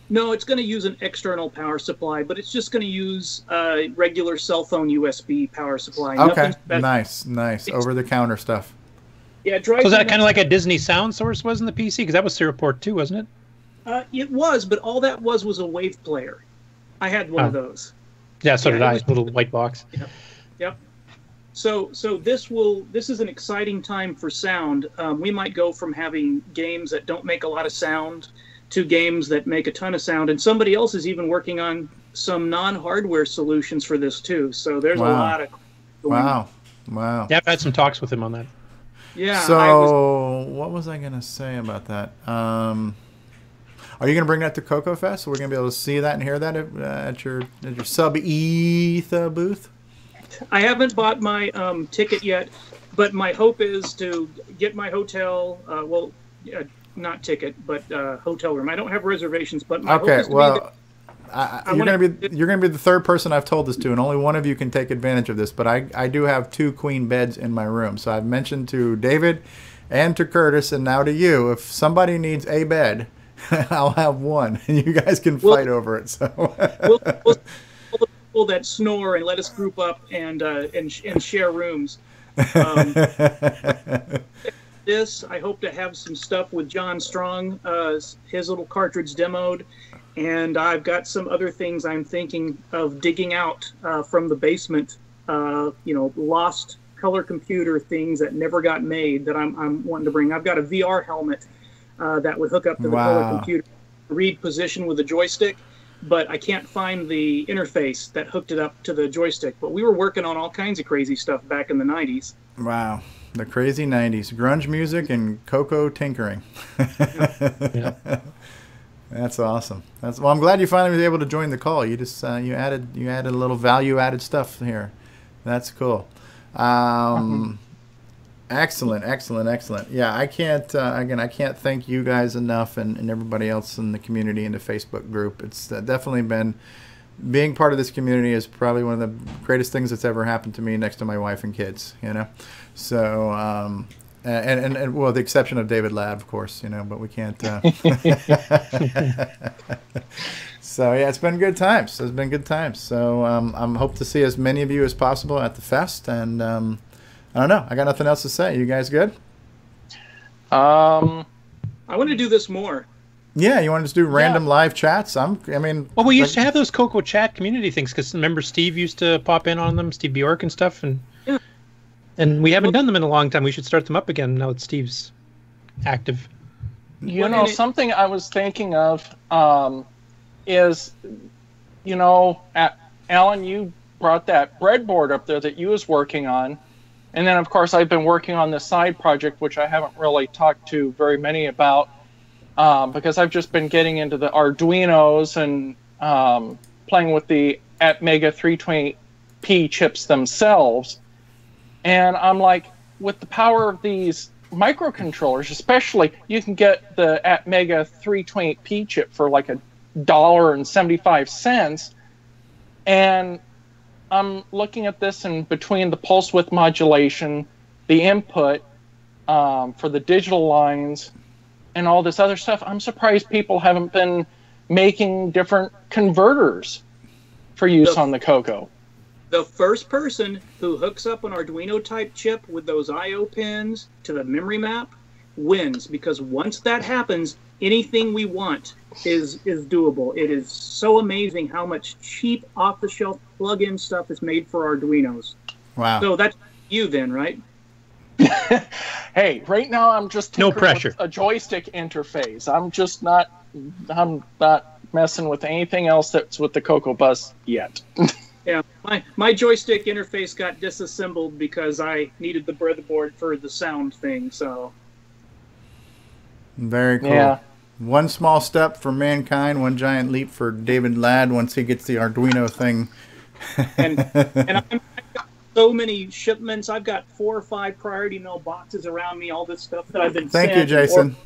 S6: No, it's going to use an external power supply, but it's just going to use a regular cell phone U S B power supply.
S1: Okay, nice, nice. Over-the-counter stuff.
S6: Yeah,
S4: so is that kind of like a Disney sound source was in the P C? Because that was serial port too, wasn't it?
S6: Uh, it was, but all that was was a wave player. I had one
S4: oh.
S6: of those.
S4: Yeah, so
S6: yeah,
S4: did I.
S6: Was,
S4: little white box.
S6: Yep. Yep. So, so this will this is an exciting time for sound. Um, we might go from having games that don't make a lot of sound to games that make a ton of sound, and somebody else is even working on some non-hardware solutions for this too. So there's
S1: wow.
S6: a lot of
S1: wow, wow.
S4: Yeah, I've had some talks with him on that.
S6: Yeah.
S1: So
S6: I was,
S1: what was I gonna say about that? Um, are you gonna bring that to CoCoFest? We're gonna be able to see that and hear that at, uh, at your at your sub E T H booth.
S6: I haven't bought my um, ticket yet, but my hope is to get my hotel. Uh, well, uh, not ticket, but uh, hotel room. I don't have reservations, but my
S1: okay.
S6: hope is to
S1: well,
S6: be there.
S1: I, I you're gonna be you're gonna be the third person I've told this to, and only one of you can take advantage of this. But I I do have two queen beds in my room, so I've mentioned to David and to Curtis, and now to you. If somebody needs a bed, I'll have one, and you guys can
S6: we'll,
S1: fight over it. So
S6: we'll, we'll, we'll people that snore and let us group up and uh, and and share rooms. Um, this I hope to have some stuff with John Strong, uh, his little cartridge demoed. And I've got some other things I'm thinking of digging out uh, from the basement, uh, you know, lost color computer things that never got made that I'm, I'm wanting to bring. I've got a V R helmet uh, that would hook up to the
S1: wow.
S6: color computer, read position with a joystick, but I can't find the interface that hooked it up to the joystick. But we were working on all kinds of crazy stuff back in the nineties.
S1: Wow. The crazy nineties. Grunge music and CoCo tinkering.
S6: Yeah.
S1: Yeah. That's awesome. That's well. I'm glad you finally was able to join the call. You just uh, you added you added a little value added stuff here. That's cool. Um, excellent, excellent, excellent. Yeah, I can't uh, again. I can't thank you guys enough, and, and everybody else in the community and the Facebook group. It's uh, definitely been being part of this community is probably one of the greatest things that's ever happened to me, next to my wife and kids. You know, so. Um, And, and, and, well, the exception of David Ladd, of course, you know, but we can't. Uh... So, yeah, it's been good times. It's been good times. So um, I'm hope to see as many of you as possible at the fest. And um, I don't know. I got nothing else to say. You guys good?
S5: Um,
S6: I want to do this more.
S1: Yeah, you want to just do random
S5: Yeah.
S1: live chats? I'm. I mean,
S4: Well, we used
S1: like-
S4: to have those CoCo chat community things because remember Steve used to pop in on them, Steve Bjork and stuff, and
S6: Yeah.
S4: and we haven't done them in a long time. We should start them up again now that Steve's active.
S5: You
S6: Well,
S5: know,
S6: and it-
S5: something I was thinking of um, is, you know, at, Alan, you brought that breadboard up there that you was working on. And then, of course, I've been working on this side project, which I haven't really talked to very many about um, because I've just been getting into the Arduinos and um, playing with the Atmega three twenty P chips themselves. And I'm like, with the power of these microcontrollers, especially, you can get the Atmega three twenty P chip for like a dollar and seventy-five cents. And I'm looking at this, and between the pulse width modulation, the input um, for the digital lines, and all this other stuff, I'm surprised people haven't been making different converters for use
S6: The-
S5: on the CoCo.
S6: The first person who hooks up an Arduino type chip with those I O pins to the memory map wins, because once that happens, anything we want is is doable. It is so amazing how much cheap off-the-shelf plug-in stuff is made for Arduinos.
S1: Wow.
S6: So that's you then, right?
S5: Hey, right now I'm just
S4: No
S5: tinkering
S4: pressure.
S5: with a joystick interface. I'm just not I'm not messing with anything else that's with the CoCo bus yet.
S6: Yeah, my, my joystick interface got disassembled because I needed the breadboard for the sound thing, so...
S1: Very cool.
S5: Yeah.
S1: One small step for mankind, one giant leap for David Ladd once he gets the Arduino thing.
S6: And and I'm, I've got so many shipments. I've got four or five priority mail boxes around me, all this stuff that I've been
S1: Thank you,
S6: sent.
S1: Jason.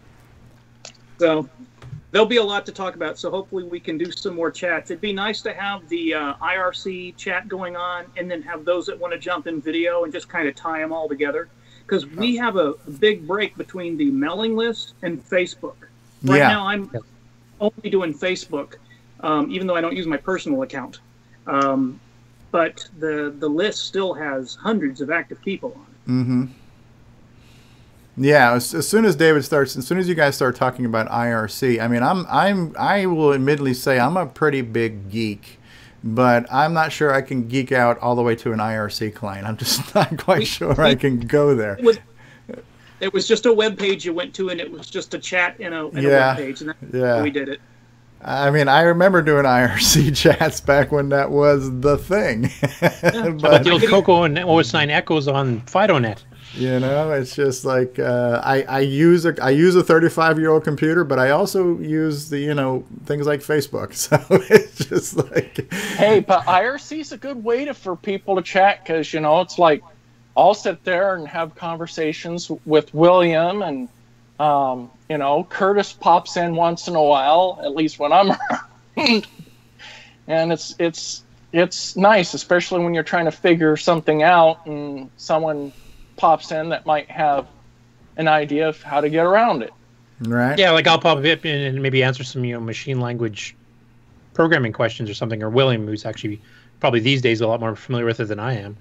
S6: So there'll be a lot to talk about, so hopefully we can do some more chats. It'd be nice to have the uh, I R C chat going on, and then have those that want to jump in video and just kind of tie them all together. Because we have a, a big break between the mailing list and Facebook. Right
S1: Yeah.
S6: now I'm only doing Facebook, um, even though I don't use my personal account. Um, but the the list still has hundreds of active people on it.
S1: Mm-hmm. Yeah, as, as soon as David starts, as soon as you guys start talking about I R C, I mean, I'm, I'm, I will admittedly say I'm a pretty big geek, but I'm not sure I can geek out all the way to an I R C client. I'm just not quite
S6: We-
S1: sure
S6: we-
S1: I can go there.
S6: It was, it was just a web page you went to, and it was just a chat in a, in a
S1: Yeah,
S6: web page, and that's
S1: yeah.
S6: how we did it.
S1: I mean, I remember doing I R C chats back when that was the thing.
S4: But
S1: But,
S4: the old CoCo and O S nine Echoes on FidoNet.
S1: you know, it's just like uh, I, I use a I use a thirty-five year old computer, but I also use the you know things like Facebook. So it's just like
S5: Hey, but I R C is a good way to, for people to chat, because, you know, it's like I'll sit there and have conversations with William, and, um, you know, Curtis pops in once in a while, at least when I'm around. And it's, it's, it's nice, especially when you're trying to figure something out and someone pops in that might have an idea of how to get around it.
S1: right.
S4: Yeah, like I'll pop up in and maybe answer some, you know, machine language programming questions or something, or William, who's actually probably these days a lot more familiar with it than I am.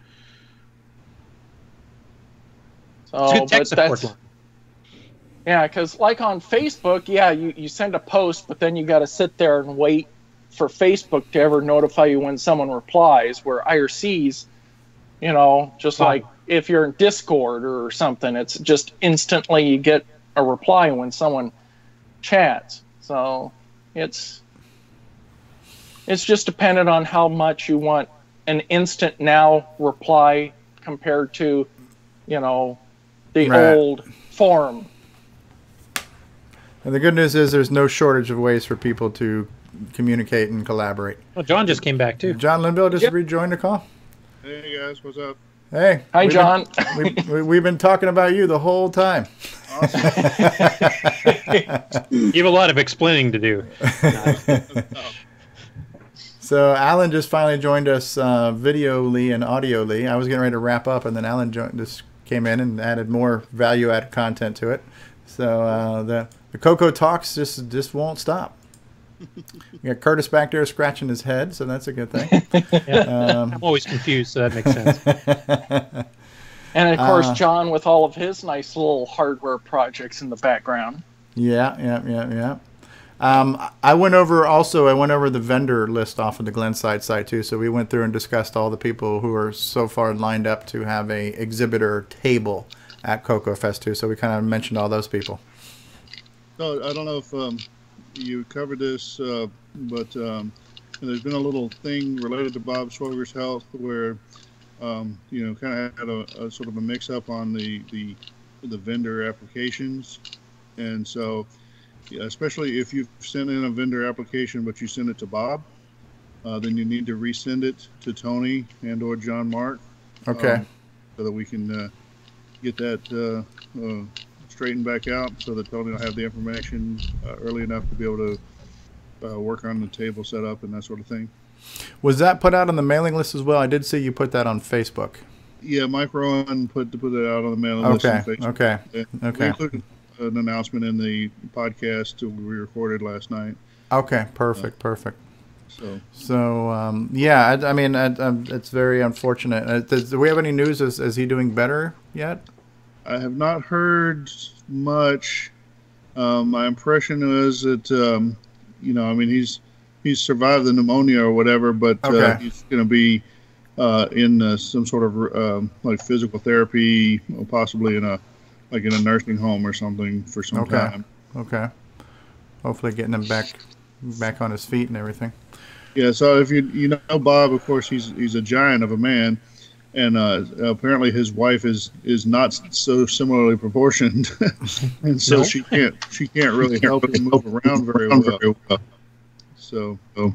S5: So,
S4: It's good
S5: but
S4: tech support
S5: that's,
S4: line.
S5: yeah, because like on Facebook, yeah, you, you send a post, but then you got to sit there and wait for Facebook to ever notify you when someone replies, where I R Cs, you know, just
S4: Wow.
S5: like if you're in Discord or something, it's just instantly you get a reply when someone chats. So it's it's just dependent on how much you want an instant now reply compared to, you know, the
S1: Right.
S5: old form.
S1: And the good news is there's no shortage of ways for people to communicate and collaborate.
S4: Well, John just came back too.
S1: John Linville just
S6: Yep.
S1: rejoined the call.
S3: Hey guys, what's up?
S1: Hey.
S5: Hi,
S1: we've
S5: John.
S1: Been, we, we, we've been talking about you the whole time.
S3: Awesome.
S4: You have a lot of explaining to do.
S1: So Alan just finally joined us uh, videoly and audioly. I was getting ready to wrap up, and then Alan joined, just came in and added more value-added content to it. So uh, the the CoCo talks just just won't stop. We got Curtis back there scratching his head, so that's a good thing.
S4: Yeah.
S1: Um,
S4: I'm always confused, so that makes sense.
S5: And of course,
S1: Uh,
S5: John with all of his nice little hardware projects in the background.
S1: Yeah, yeah, yeah, yeah. Um, I went over also. I went over the vendor list off of the Glenside site too. So we went through and discussed all the people who are so far lined up to have a exhibitor table at CoCoFest too. So we kind of mentioned all those people.
S3: So I don't know if um, you covered this, uh, but um, there's been a little thing related to Bob Schwager's health where um, you know kind of had a, a sort of a mix-up on the the the vendor applications, and so. Yeah, especially if you've sent in a vendor application but you send it to Bob, uh, then you need to resend it to Tony and or John Mark.
S1: Okay.
S3: um, so that we can uh, get that uh, uh, straightened back out so that Tony will have the information uh, early enough to be able to uh, work on the table setup and that sort of thing.
S1: Was that put out on the mailing list as well? I did see you put that on Facebook.
S3: Yeah, Mike Rowan put put it out on the mailing list.
S1: Okay.
S3: on Facebook.
S1: Okay.
S3: Yeah, we
S1: Okay.
S3: included an announcement in the podcast we recorded last night.
S1: Okay. Perfect. Perfect.
S3: So
S1: So um, yeah, I, I mean, I, um, it's very unfortunate. Uh, does, do we have any news? Is, is he doing better yet?
S3: I have not heard much. Um, my impression is that um, you know, I mean, he's he's survived the pneumonia or whatever, but uh,
S1: Okay.
S3: he's going to be uh, in uh, some sort of um, like physical therapy, or possibly in a like in a nursing home or something for some
S1: Okay.
S3: time.
S1: Okay. Hopefully getting him back back on his feet and everything.
S3: Yeah. So if you you know Bob, of course, he's he's a giant of a man. And uh, apparently his wife is, is not so similarly proportioned, and so
S4: No?
S3: she can't she can't really help him move around very well. So, so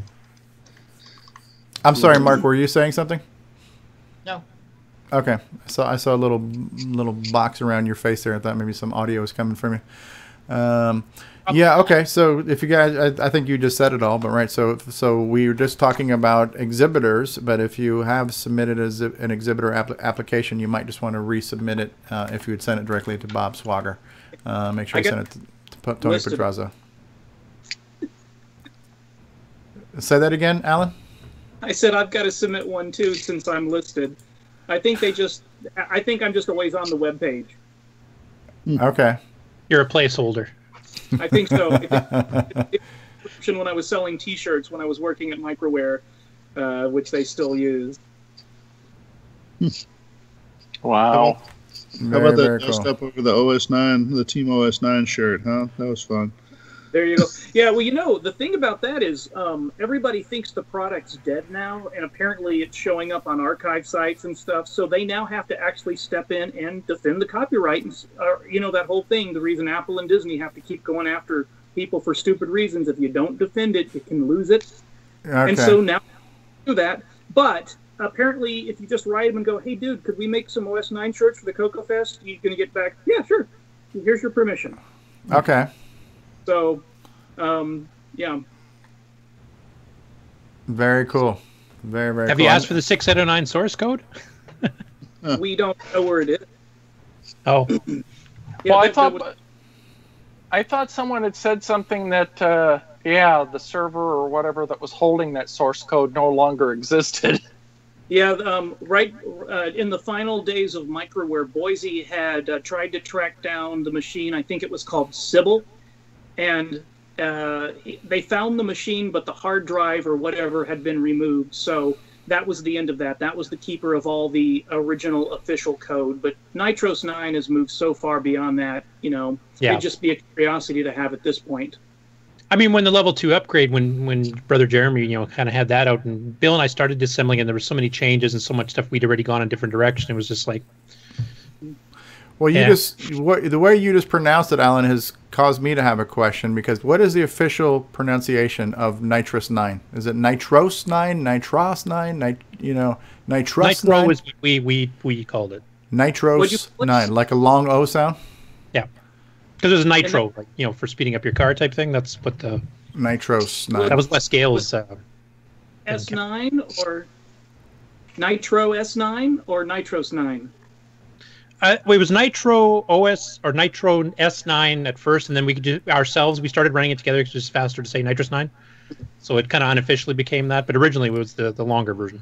S1: I'm sorry, Mark. Were you saying something?
S2: No.
S1: Okay. So I saw a little little box around your face there. I thought maybe some audio was coming from you. Um, yeah. Okay. So if you guys, I, I think you just said it all, but right. So so we were just talking about exhibitors, but if you have submitted as a- an exhibitor app- application, you might just want to resubmit it uh, if you would send it directly to Bob Swager. Uh, make sure
S6: I
S1: you
S6: got
S1: send it to, to Tony
S6: listed.
S1: Pedraza. Say that again, Alan?
S6: I said I've got to submit one too since I'm listed. I think they just. I think I'm just a ways on the web page.
S1: Okay.
S4: You're a placeholder.
S6: I think so. I think when I was selling T-shirts when I was working at Microware, uh, which they still use.
S5: Wow.
S3: How about that dressed up over the O S nine, the Team O S nine shirt, huh? That was fun.
S6: There you go. Yeah, well, you know, the thing about that is um, everybody thinks the product's dead now, and apparently it's showing up on archive sites and stuff, so they now have to actually step in and defend the copyright. And, uh, you know, that whole thing, the reason Apple and Disney have to keep going after people for stupid reasons. If you don't defend it, you can lose it. Okay. And so now do that. But apparently, if you just write them and go, hey, dude, could we make some O S nine shirts for the CoCoFest? You're going to get back, yeah, sure. Here's your permission.
S1: Okay.
S6: So, um, yeah.
S1: Very cool. Very, very
S4: Have
S1: cool.
S4: you asked for the six eight oh nine source code?
S6: We don't know where it is.
S4: Oh.
S6: Yeah,
S5: well, I
S6: that-
S5: thought
S6: that was-
S5: I thought someone had said something that, uh, yeah, the server or whatever that was holding that source code no longer existed.
S6: Yeah, um, right uh, in the final days of Microware, Boise had uh, tried to track down the machine. I think it was called Sybil. And uh, they found the machine, but the hard drive or whatever had been removed. So that was the end of that. That was the keeper of all the original official code. But Nitros nine has moved so far beyond that, you know,
S4: Yeah.
S6: it'd just be a curiosity to have at this point.
S4: I mean, when the level two upgrade, when when Brother Jeremy, you know, kind of had that out, and Bill and I started disassembling, and there were so many changes and so much stuff we'd already gone in a different direction. It was just like,
S1: Well, you
S4: Yeah.
S1: just what, the way you just pronounced it, Alan, has caused me to have a question, because what is the official pronunciation of Nitrous nine? Is it Nitros nine, Nitros nine, nit, you know, Nitrous
S4: Nitro
S1: nine?
S4: is what we we we called it.
S6: What'd you-
S1: Nitros
S6: what's-
S1: nine, like a long O sound.
S4: Yeah, because it was nitro, like, you know, for speeding up your car type thing. That's what the
S1: Nitros nine.
S4: that was Les Gale's. Uh,
S6: S nine or Nitro S nine or Nitros nine?
S4: Uh, well, it was Nitro O S or Nitro S nine at first, and then we could do ourselves. We started running it together because it's just faster to say Nitrous nine. So it kind of unofficially became that, but originally it was the, the longer version.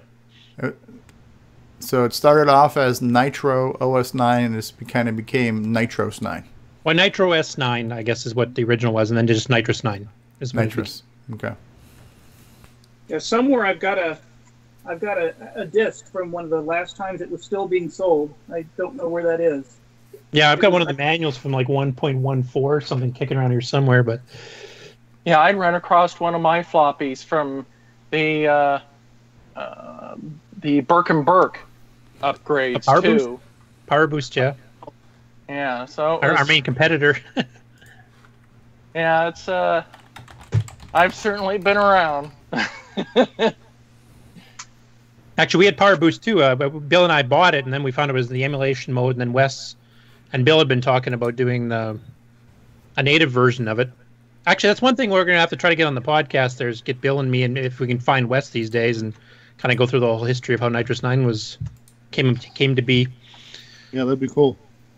S1: So it started off as Nitro O S nine, and it kind of became Nitros nine.
S4: Well, Nitro S nine, I guess, is what the original was, and then just Nitrous nine. Is what it
S1: Nitrous. Okay.
S6: Yeah, somewhere I've got a, I've got a, a disc from one of the last times it was still being sold. I don't know where that is.
S4: Yeah, I've got one of the manuals from like one point one four, something kicking around here somewhere, but
S5: Yeah, I'd run across one of my floppies from the uh, uh, the Burke and Burke upgrades
S4: Power
S5: too.
S4: Boost? Power Boost, yeah.
S5: Yeah, so it
S4: Our, our
S5: was-
S4: main competitor.
S5: yeah, it's uh, I've certainly been around.
S4: Actually, we had Power Boost too, uh, but Bill and I bought it, and then we found it was the emulation mode, and then Wes and Bill had been talking about doing the a native version of it. Actually, that's one thing we're going to have to try to get on the podcast. There's get Bill and me, and if we can find Wes these days, and kind of go through the whole history of how Nitrous nine was came came to be.
S3: Yeah, that'd be cool.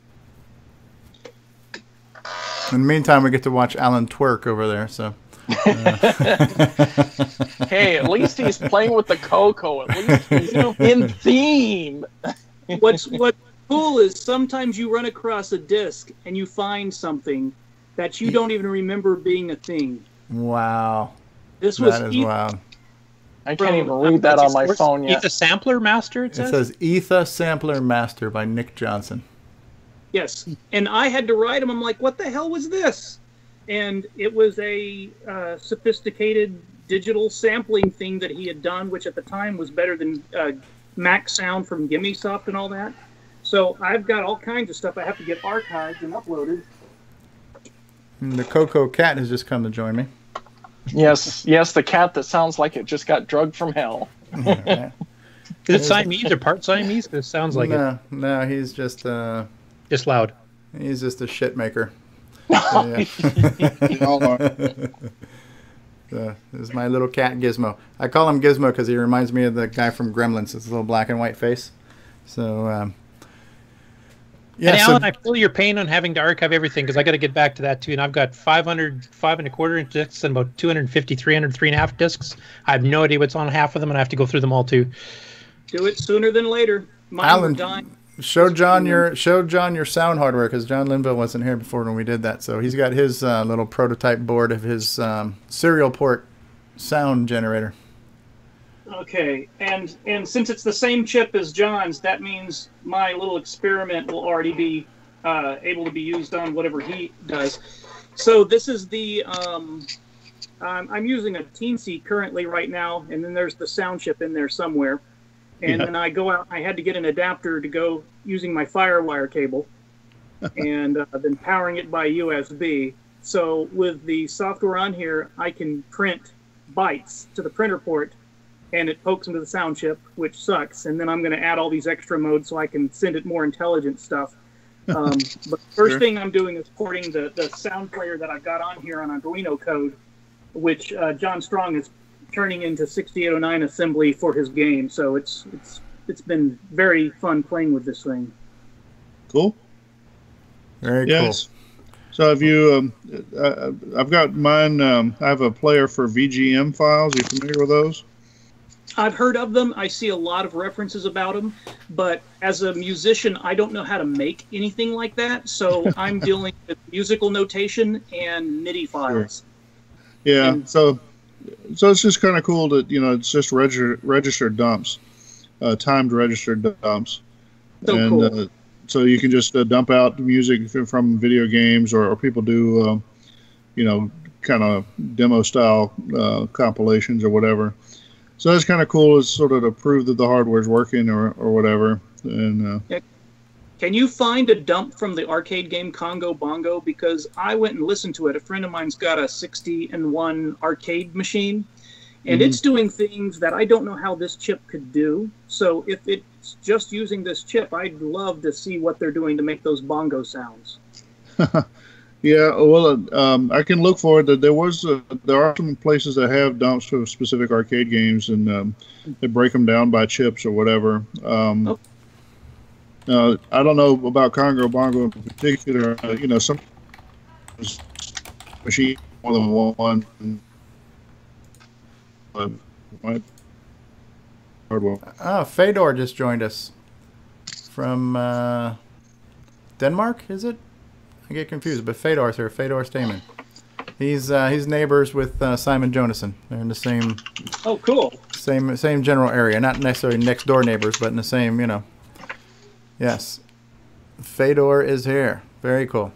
S1: In the meantime, we get to watch Alan twerk over there. So.
S5: Hey, at least he's playing with the CoCo. At least he's in theme.
S6: What's what's cool is sometimes you run across a disc and you find something that you don't even remember being a thing.
S1: Wow.
S6: This was
S1: That is
S6: e-
S1: wild.
S5: I can't even read that on my phone
S4: He's
S5: yet.
S4: a sampler master, it
S1: It
S4: says?
S1: says Etha Sampler Master by Nick Johnson.
S6: Yes, and I had to write them. I'm like, what the hell was this? And it was a uh, sophisticated digital sampling thing that he had done, which at the time was better than uh, Mac Sound from GimmeSoft and all that. So I've got all kinds of stuff I have to get archived and uploaded.
S1: And the CoCo cat has just come to join me.
S5: Yes, yes, the cat that sounds like it just got drugged from hell.
S1: Yeah.
S4: Is it Siamese or part Siamese? It sounds like it.
S1: no, no, he's just uh,
S4: Just loud.
S1: he's just a shit maker. So, yeah.
S3: They all are.
S1: So, this is my little cat Gizmo. I call him Gizmo because he reminds me of the guy from Gremlins. It's a little black and white face. So, um, Yeah,
S4: and
S1: so-
S4: Alan, I feel your pain on having to archive everything because I got to get back to that too. And I've got five hundred, five and a quarter inch discs and about two hundred fifty, three hundred, three and a half discs. I have no idea what's on half of them, and I have to go through them all too.
S6: Do it sooner than later. Mine
S1: Alan,
S6: were dying.
S1: show John your show John your sound hardware because John Linville wasn't here before when we did that. So he's got his uh, little prototype board of his um, serial port sound generator.
S6: Okay, and and since it's the same chip as John's, that means my little experiment will already be uh, able to be used on whatever he does. So this is the um, I'm, I'm using a Teensy currently right now, and then there's the sound chip in there somewhere. And
S3: Yeah.
S6: then I go out. I had to get an adapter to go using my FireWire cable, and uh, then powering it by U S B. So with the software on here, I can print bytes to the printer port, and it pokes into the sound chip, which sucks. And then I'm going to add all these extra modes so I can send it more intelligent stuff. Um, but the first
S3: Sure.
S6: thing I'm doing is porting the, the sound player that I've got on here on Arduino code, which uh, John Strong is turning into sixty-eight oh nine assembly for his game. So it's it's it's been very fun playing with this thing.
S3: Cool.
S1: Very
S3: Yes. So have you? Um, uh, I've got mine. Um, I have a player for V G M files. Are you familiar with those?
S6: I've heard of them. I see a lot of references about them, but as a musician, I don't know how to make anything like that. So I'm dealing with musical notation and MIDI files.
S3: Yeah.
S6: And-
S3: so, so it's just kind of cool that, you know, it's just register, registered dumps, uh, timed registered dumps,
S6: So
S3: and
S6: cool.
S3: uh, so you can just uh, dump out music f- from video games, or, or people do, uh, you know, kind of demo style uh, compilations or whatever. So that's kind of cool. It's sort of to prove that the hardware's working or, or whatever. And uh,
S6: Can you find a dump from the arcade game Congo Bongo? Because I went and listened to it. A friend of mine's got a sixty and one arcade machine, and
S3: Mhm.
S6: it's doing things that I don't know how this chip could do. So if it's just using this chip, I'd love to see what they're doing to make those bongo sounds.
S3: yeah, well, uh, um, I can look for it. There was uh, there are some places that have dumps for specific arcade games, and um, they break them down by chips or whatever. Um,
S6: Oh.
S3: uh, I don't know about Congo Bongo in particular. Uh, you know, some machine more than one. Uh, my hardware.
S1: Oh, Fedor just joined us from uh, Denmark, is it? I get confused, but Fedor's here. Fedor Stamen. He's uh, he's neighbors with uh, Simon Jonassen. They're in the same
S6: Oh, cool.
S1: same same general area, not necessarily next door neighbors, but in the same, you know. Yes, Fedor is here. Very cool.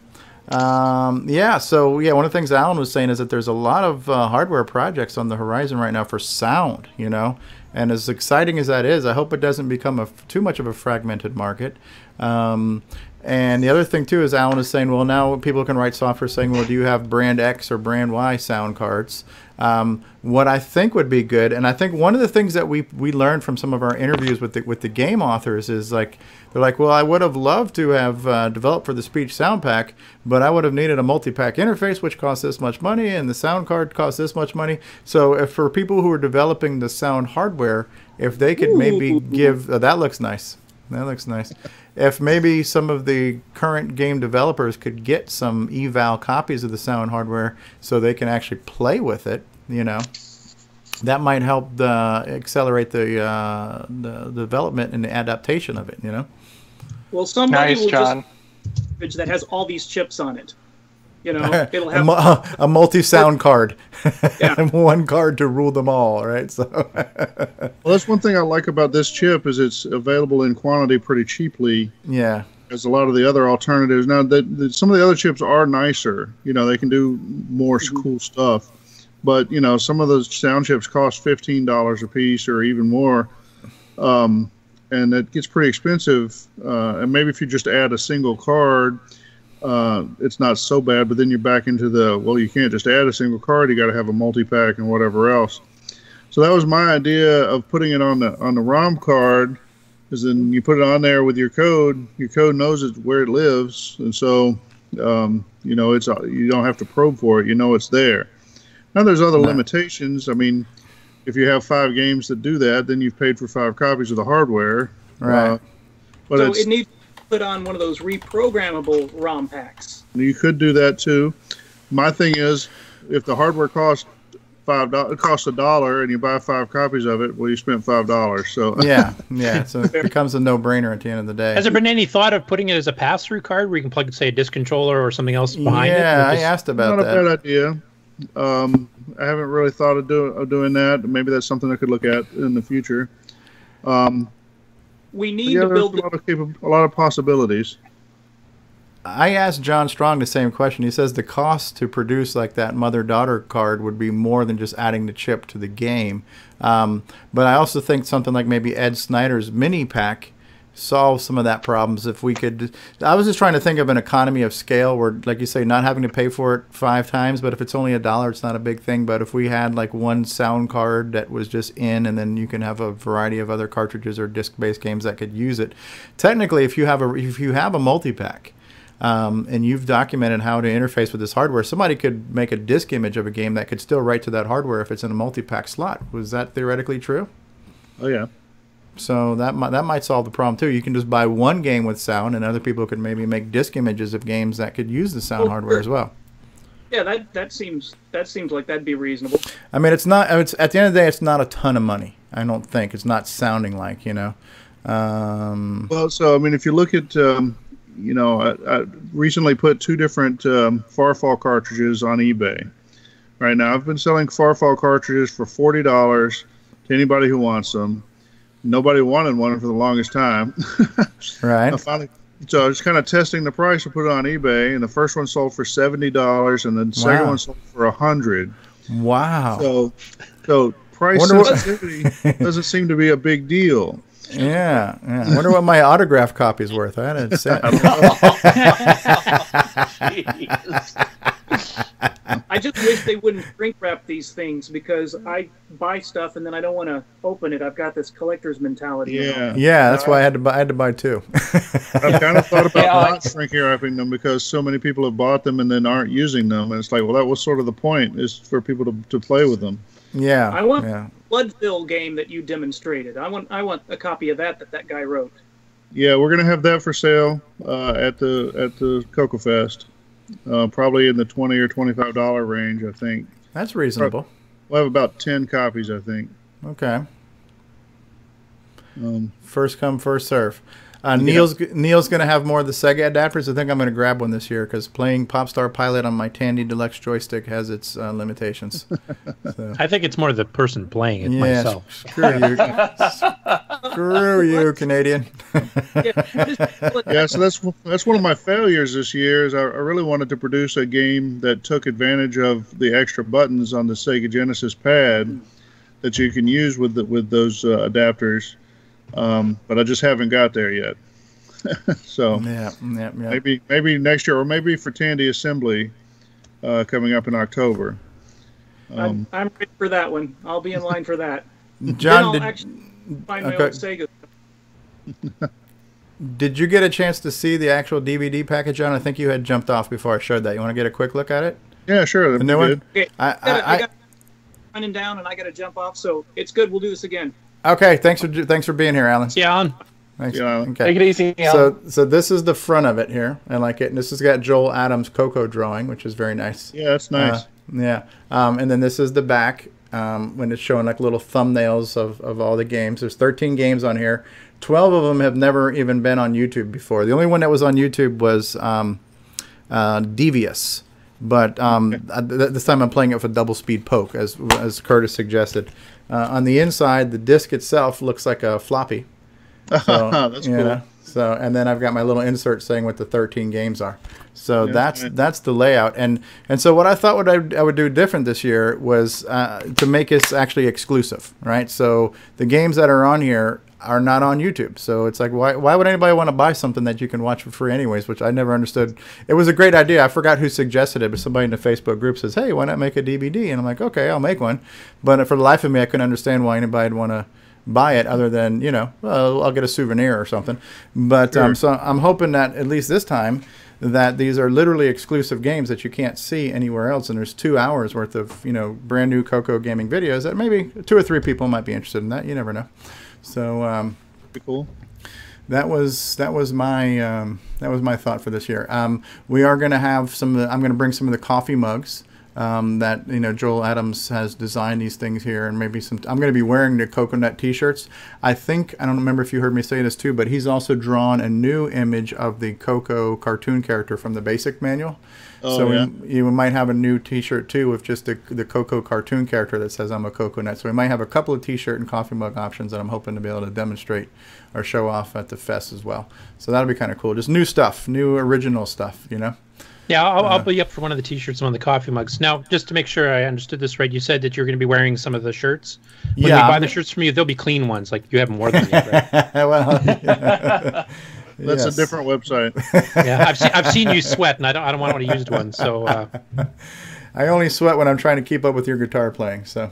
S1: Um, yeah, so yeah, one of the things Alan was saying is that there's a lot of uh, hardware projects on the horizon right now for sound, you know, and as exciting as that is, I hope it doesn't become a, too much of a fragmented market. Um, and the other thing too is Alan is saying, well, now people can write software saying, well, do you have brand X or brand Y sound cards? Um, what I think would be good, and I think one of the things that we we learned from some of our interviews with the with the game authors is like they're like, well, I would have loved to have uh, developed for the speech sound pack, but I would have needed a multi-pack interface, which costs this much money, and the sound card costs this much money. So if for people who are developing the sound hardware, if they could maybe give uh, that looks nice. That looks nice. If maybe some of the current game developers could get some eval copies of the sound hardware so they can actually play with it, you know, that might help the, accelerate the, uh, the development and the adaptation of it, you know.
S6: Well, somebody
S5: Nice,
S6: will
S5: John.
S6: just that has all these chips on it. You know, it'll
S1: a,
S6: have
S1: mu- a multi-sound card.
S6: Yeah.
S1: One card to rule them all, right? So
S3: Well, that's one thing I like about this chip is it's available in quantity pretty cheaply,
S1: yeah.
S3: as a lot of the other alternatives. Now, the, the, some of the other chips are nicer. You know, they can do more
S6: Mhm.
S3: cool stuff. But, you know, some of those sound chips cost fifteen dollars a piece or even more. Um, and it gets pretty expensive. Uh, and maybe if you just add a single card, uh, it's not so bad. But then you're back into the, well, you can't just add a single card. You got to have a multi-pack and whatever else. So that was my idea of putting it on the on the ROM card. Is then you put it on there with your code. Your code knows it, where it lives, and so um, you know it's you don't have to probe for it. You know it's there. Now there's other
S1: Right.
S3: limitations. I mean, if you have five games that do that, then you've paid for five copies of the hardware.
S1: Right.
S3: Uh, but
S6: so
S3: it's
S6: it needs put on one of those reprogrammable ROM packs.
S3: You could do that too. My thing is, if the hardware costs five dollars, it costs a dollar, and you buy five copies of it, well, you spent five dollars. So
S1: yeah, yeah. So it becomes a no-brainer at the end of the day.
S4: Has there been any thought of putting it as a pass-through card where you can plug, say, a disc controller or something else behind it?
S1: Yeah, I
S4: Just-
S1: asked about
S3: not
S1: that.
S3: a bad idea. Um, I haven't really thought of, do, of doing that. Maybe that's something I could look at in the future. Um,
S6: We
S3: but
S6: need
S3: yeah,
S6: to
S3: there's
S6: build
S3: a lot of capa- a lot of possibilities.
S1: I asked John Strong the same question. He says the cost to produce like that mother-daughter card would be more than just adding the chip to the game. Um, but I also think something like maybe Ed Snyder's mini pack solves some of that problems. If we could, I was just trying to think of an economy of scale where, like you say, not having to pay for it five times. But if it's only a dollar, it's not a big thing. But if we had like one sound card that was just in, and then you can have a variety of other cartridges or disc-based games that could use it. Technically, if you have a if you have a multi-pack. Um, and you've documented how to interface with this hardware, somebody could make a disk image of a game that could still write to that hardware if it's in a multi-pack slot. Was that theoretically true?
S3: Oh yeah.
S1: So that might, that might solve the problem too. You can just buy one game with sound, and other people could maybe make disk images of games that could use the sound
S6: Well,
S1: hardware
S6: sure.
S1: as well.
S6: Yeah, that that seems that seems like that'd be reasonable.
S1: I mean, it's not. It's at the end of the day, it's not a ton of money. I don't think it's not sounding like, you know. Um,
S3: Well, so I mean, if you look at, um, you know, I, I recently put two different um, Farfall cartridges on eBay. Right now, I've been selling Farfall cartridges for forty dollars to anybody who wants them. Nobody wanted one for the longest time.
S1: right.
S3: I finally, so I was kind of testing the price to put it on eBay, and the first one sold for seventy dollars, and the second
S1: Wow.
S3: one sold for a hundred.
S1: Wow.
S3: So, so price
S1: Wonder what-
S3: sensitivity doesn't seem to be a big deal.
S1: Yeah, yeah. I wonder what my autograph copy's worth. I had to say.
S6: I just wish they wouldn't shrink wrap these things, because I buy stuff and then I don't want to open it. I've got this collector's mentality. you know.
S3: Yeah.
S1: Yeah, that's why I had to buy. I had to buy two.
S3: I've kind of thought about
S5: Yeah,
S3: not
S5: I-
S3: shrink wrapping them because so many people have bought them and then aren't using them, and it's like, well, that was sort of the point, is for people to, to play with them.
S1: Yeah,
S6: I want
S1: yeah.
S6: Bloodfill game that you demonstrated. I want I want a copy of that that that guy wrote.
S3: Yeah, we're gonna have that for sale uh, at the at the CoCoFEST, uh, probably in the twenty or twenty-five dollar range, I think.
S1: That's reasonable.
S3: We'll have about ten copies, I think.
S1: Okay.
S3: Um,
S1: First come, first serve. Uh, Neil's Neil's going to have more of the Sega adapters. I think I'm going to grab one this year because playing Popstar Pilot on my Tandy Deluxe joystick has its uh, limitations. So,
S4: I think it's more the person playing it
S1: yeah,
S4: myself.
S1: screw you, screw you, Canadian.
S6: Yeah, what is- what-
S3: yeah, so that's that's one of my failures this year. Is I, I really wanted to produce a game that took advantage of the extra buttons on the Sega Genesis pad that you can use with the, with those uh, adapters. Um, but I just haven't got there yet. So
S1: Yeah, yeah, yeah.
S3: maybe maybe next year, or maybe for Tandy Assembly uh, coming up in October. Um,
S6: I'm, I'm ready for that one. I'll be in line for that. then
S1: John,
S6: I'll
S1: did,
S6: actually find my
S1: okay.
S6: old Sega.
S1: did you get a chance to see the actual D V D package, John? I think you had jumped off before I showed that. You want to get a quick look at it?
S3: yeah, sure.
S1: The
S3: That'd
S1: new
S3: be
S1: one?
S3: good.
S6: Okay,
S1: I,
S6: I, gotta, I,
S1: I,
S6: got running down and I got to jump off, so it's good. We'll do this again.
S1: I, okay, thanks for thanks for being here, Alan.
S4: Yeah, on.
S1: Thanks.
S3: Yeah.
S1: Okay.
S5: Take it easy. Alan.
S1: So, so this is the front of it here. I like it. And this has got Joel Adams' Coco drawing, which is very nice.
S3: Yeah, that's nice.
S1: Uh, yeah. Um, and then this is the back um, when it's showing like little thumbnails of, of all the games. There's thirteen games on here. twelve of them have never even been on YouTube before. The only one that was on YouTube was um, uh, Devious. But um, th- this time I'm playing it with a double speed poke, as as Curtis suggested. Uh, on the inside, the disc itself looks like a floppy. So,
S3: That's
S1: you
S3: cool.
S1: know, so, and then I've got my little insert saying what the thirteen games are. So
S3: Yeah,
S1: that's
S3: right.
S1: that's the layout. And and so what I thought what I, I would do different this year was uh, to make us actually exclusive, right? So the games that are on here are not on YouTube. So it's like, why why would anybody want to buy something that you can watch for free anyways, which I never understood. It was a great idea. I forgot who suggested it, but somebody in the Facebook group says, hey, why not make a D V D? And I'm like, okay, I'll make one. But for the life of me, I couldn't understand why anybody'd want to buy it other than, you know, well, I'll get a souvenir or something. But
S3: Sure.
S1: um, so I'm hoping that at least this time that these are literally exclusive games that you can't see anywhere else. And there's two hours worth of, you know, brand new CoCo gaming videos that maybe two or three people might be interested in that. You never know. So, um,
S3: Pretty cool.
S1: that was that was my um, that was my thought for this year. Um, we are going to have some. Of the, I'm going to bring some of the coffee mugs um, that you know Joel Adams has designed these things here, and maybe some. I'm going to be wearing the Coconut T-shirts. I think I don't remember if you heard me say this too, but he's also drawn a new image of the Coco cartoon character from the basic manual.
S3: Oh,
S1: so
S3: yeah.
S1: we, you might have a new T-shirt too with just the the Coco cartoon character that says "I'm a Coconut." So we might have a couple of T-shirt and coffee mug options that I'm hoping to be able to demonstrate or show off at the fest as well. So that'll be kind of cool. Just new stuff, new original stuff, you know.
S4: Yeah, I'll,
S1: Uh,
S4: I'll be up for one of the T-shirts and one of the coffee mugs. Now, just to make sure I understood this right, you said that you're going to be wearing some of the shirts. When
S1: Yeah,
S4: we buy
S1: I'm-
S4: the shirts from you, they'll be clean ones. Like you haven't worn them yet, right?
S1: well, yeah.
S3: That's
S1: Yes.
S3: a different website.
S4: Yeah, I've seen I've seen you sweat, and I don't I don't want to use one. So uh,
S1: I only sweat when I'm trying to keep up with your guitar playing. So.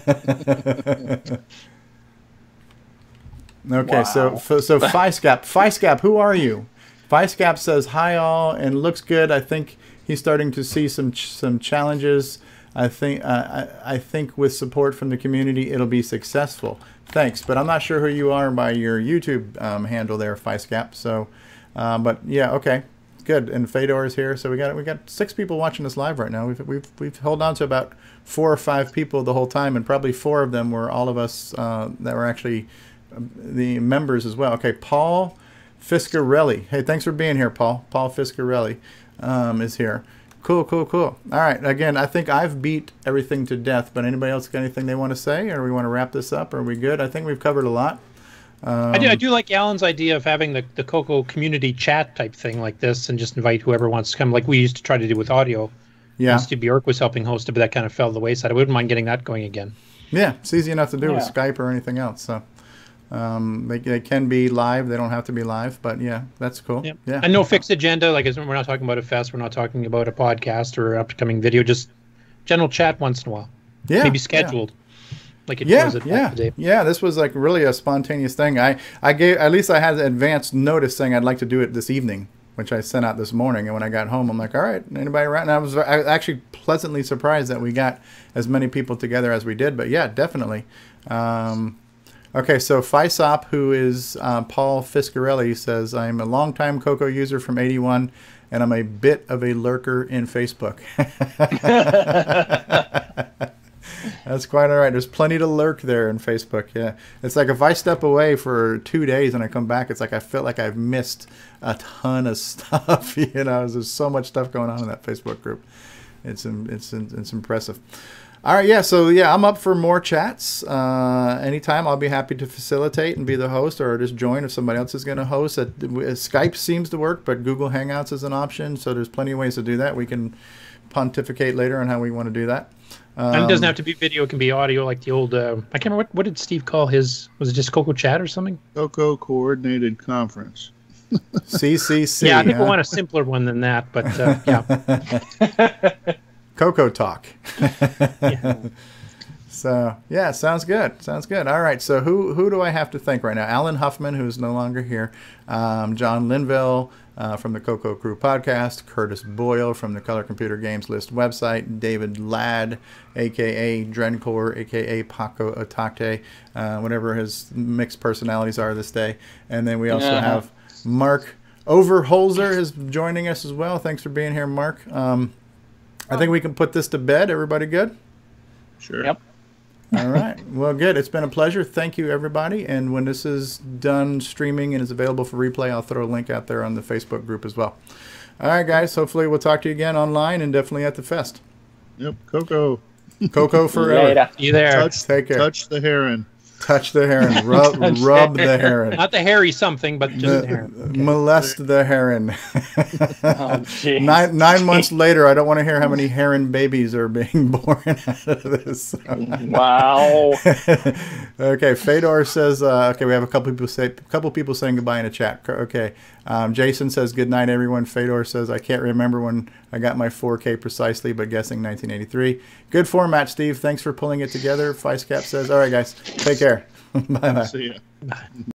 S1: Okay, so
S5: Wow.
S1: so so FiScap, FiScap, who are you? FiScap says hi all and looks good. I think he's starting to see some ch some challenges. I think uh, I, I think with support from the community, it'll be successful. Thanks, but I'm not sure who you are by your YouTube um, handle there, FiScap. So, um, but yeah, okay, good. And Fedor is here, so we got we got six people watching us live right now. We've we've we've held on to about four or five people the whole time, and probably four of them were all of us uh, that were actually the members as well. Okay, Paul Fiscarelli. Hey, thanks for being here, Paul. Paul Fiscarelli um, is here. Cool, cool, cool. All right. Again, I think I've beat everything to death, but anybody else got anything they want to say, or we want to wrap this up? Are we good? I think we've covered a lot. Um,
S4: I do I do like Alan's idea of having the the Coco community chat type thing like this, and just invite whoever wants to come, like we used to try to do with audio.
S1: Yeah.
S4: And Steve Bjork was helping host it, but that kind of fell to the wayside. I wouldn't mind getting that going again.
S1: Yeah, it's easy enough to do with
S5: Yeah.
S1: Skype or anything else. So um, they, they can be live. They don't have to be live, but yeah, that's cool.
S4: Yeah.
S1: Yeah.
S4: And no fixed agenda. Like we're not talking about a fest. We're not talking about a podcast or upcoming video. Just general chat once in a while.
S1: Yeah.
S4: Maybe
S1: yeah.
S4: scheduled. Like it
S1: Yeah,
S4: was at
S1: yeah,
S4: the day.
S1: yeah. This was like really a spontaneous thing. I, I gave at least I had advance notice saying I'd like to do it this evening, which I sent out this morning. And when I got home, I'm like, all right, anybody around? And I was, I was actually pleasantly surprised that we got as many people together as we did. But yeah, definitely. Um, okay, so FISOP, who is uh, Paul Fiscarelli, says I'm a longtime Coco user from eighty-one, and I'm a bit of a lurker in Facebook. That's quite all right. There's plenty to lurk there in Facebook. Yeah, it's like if I step away for two days and I come back, it's like I feel like I've missed a ton of stuff. You know, there's so much stuff going on in that Facebook group. It's it's it's impressive. All right, yeah. So yeah, I'm up for more chats. Uh, anytime, I'll be happy to facilitate and be the host, or just join if somebody else is going to host. At, Skype seems to work, but Google Hangouts is an option. So there's plenty of ways to do that. We can pontificate later on how we want to do that. Um,
S4: And it doesn't have to be video. It can be audio, like the old. Uh, I can't remember what, what did Steve call his. Was it just Coco Chat or something?
S3: Coco Coordinated Conference.
S1: C C C.
S4: Yeah, I think
S1: huh?
S4: we want a simpler one than that. But uh, yeah,
S1: CoCoTALK.
S4: Yeah.
S1: So yeah, sounds good. Sounds good. All right. So who who do I have to thank right now? Alan Huffman, who's no longer here. Um, John Linville uh, from the Coco Crew podcast. Curtis Boyle from the Color Computer Games List website. David Ladd, aka Drencore, aka Paco Otakte, uh, whatever his mixed personalities are this day. And then we also
S5: Yeah.
S1: have Mark Overholzer is joining us as well. Thanks for being here, Mark. Um, I think we can put this to bed. Everybody good?
S3: Sure.
S5: Yep.
S1: All right. Well, good. It's been a pleasure. Thank you, everybody. And when this is done streaming and is available for replay, I'll throw a link out there on the Facebook group as well. All right, guys. Hopefully we'll talk to you again online and definitely at the fest.
S3: Yep. Coco.
S1: Coco forever.
S5: Later.
S4: you there?
S3: Touch,
S1: Take care.
S3: touch the heron.
S1: Touch the heron. Rub,
S5: Touch
S1: rub
S5: the
S1: the heron.
S4: Not the hairy something, but just the
S1: The-
S4: hair.
S1: molest the heron.
S5: Oh, jeez.
S1: nine, nine months later, I don't want to hear how many heron babies are being born out of this.
S5: Wow.
S1: Okay, Fedor says, uh, okay, we have a couple people say, couple people saying goodbye in a chat. Okay, um, Jason says, good night, everyone. Fedor says, I can't remember when I got my four K precisely, but guessing nineteen eighty-three. Good format, Steve. Thanks for pulling it together. FiScap says, all right, guys, take care. Bye-bye.
S3: See ya.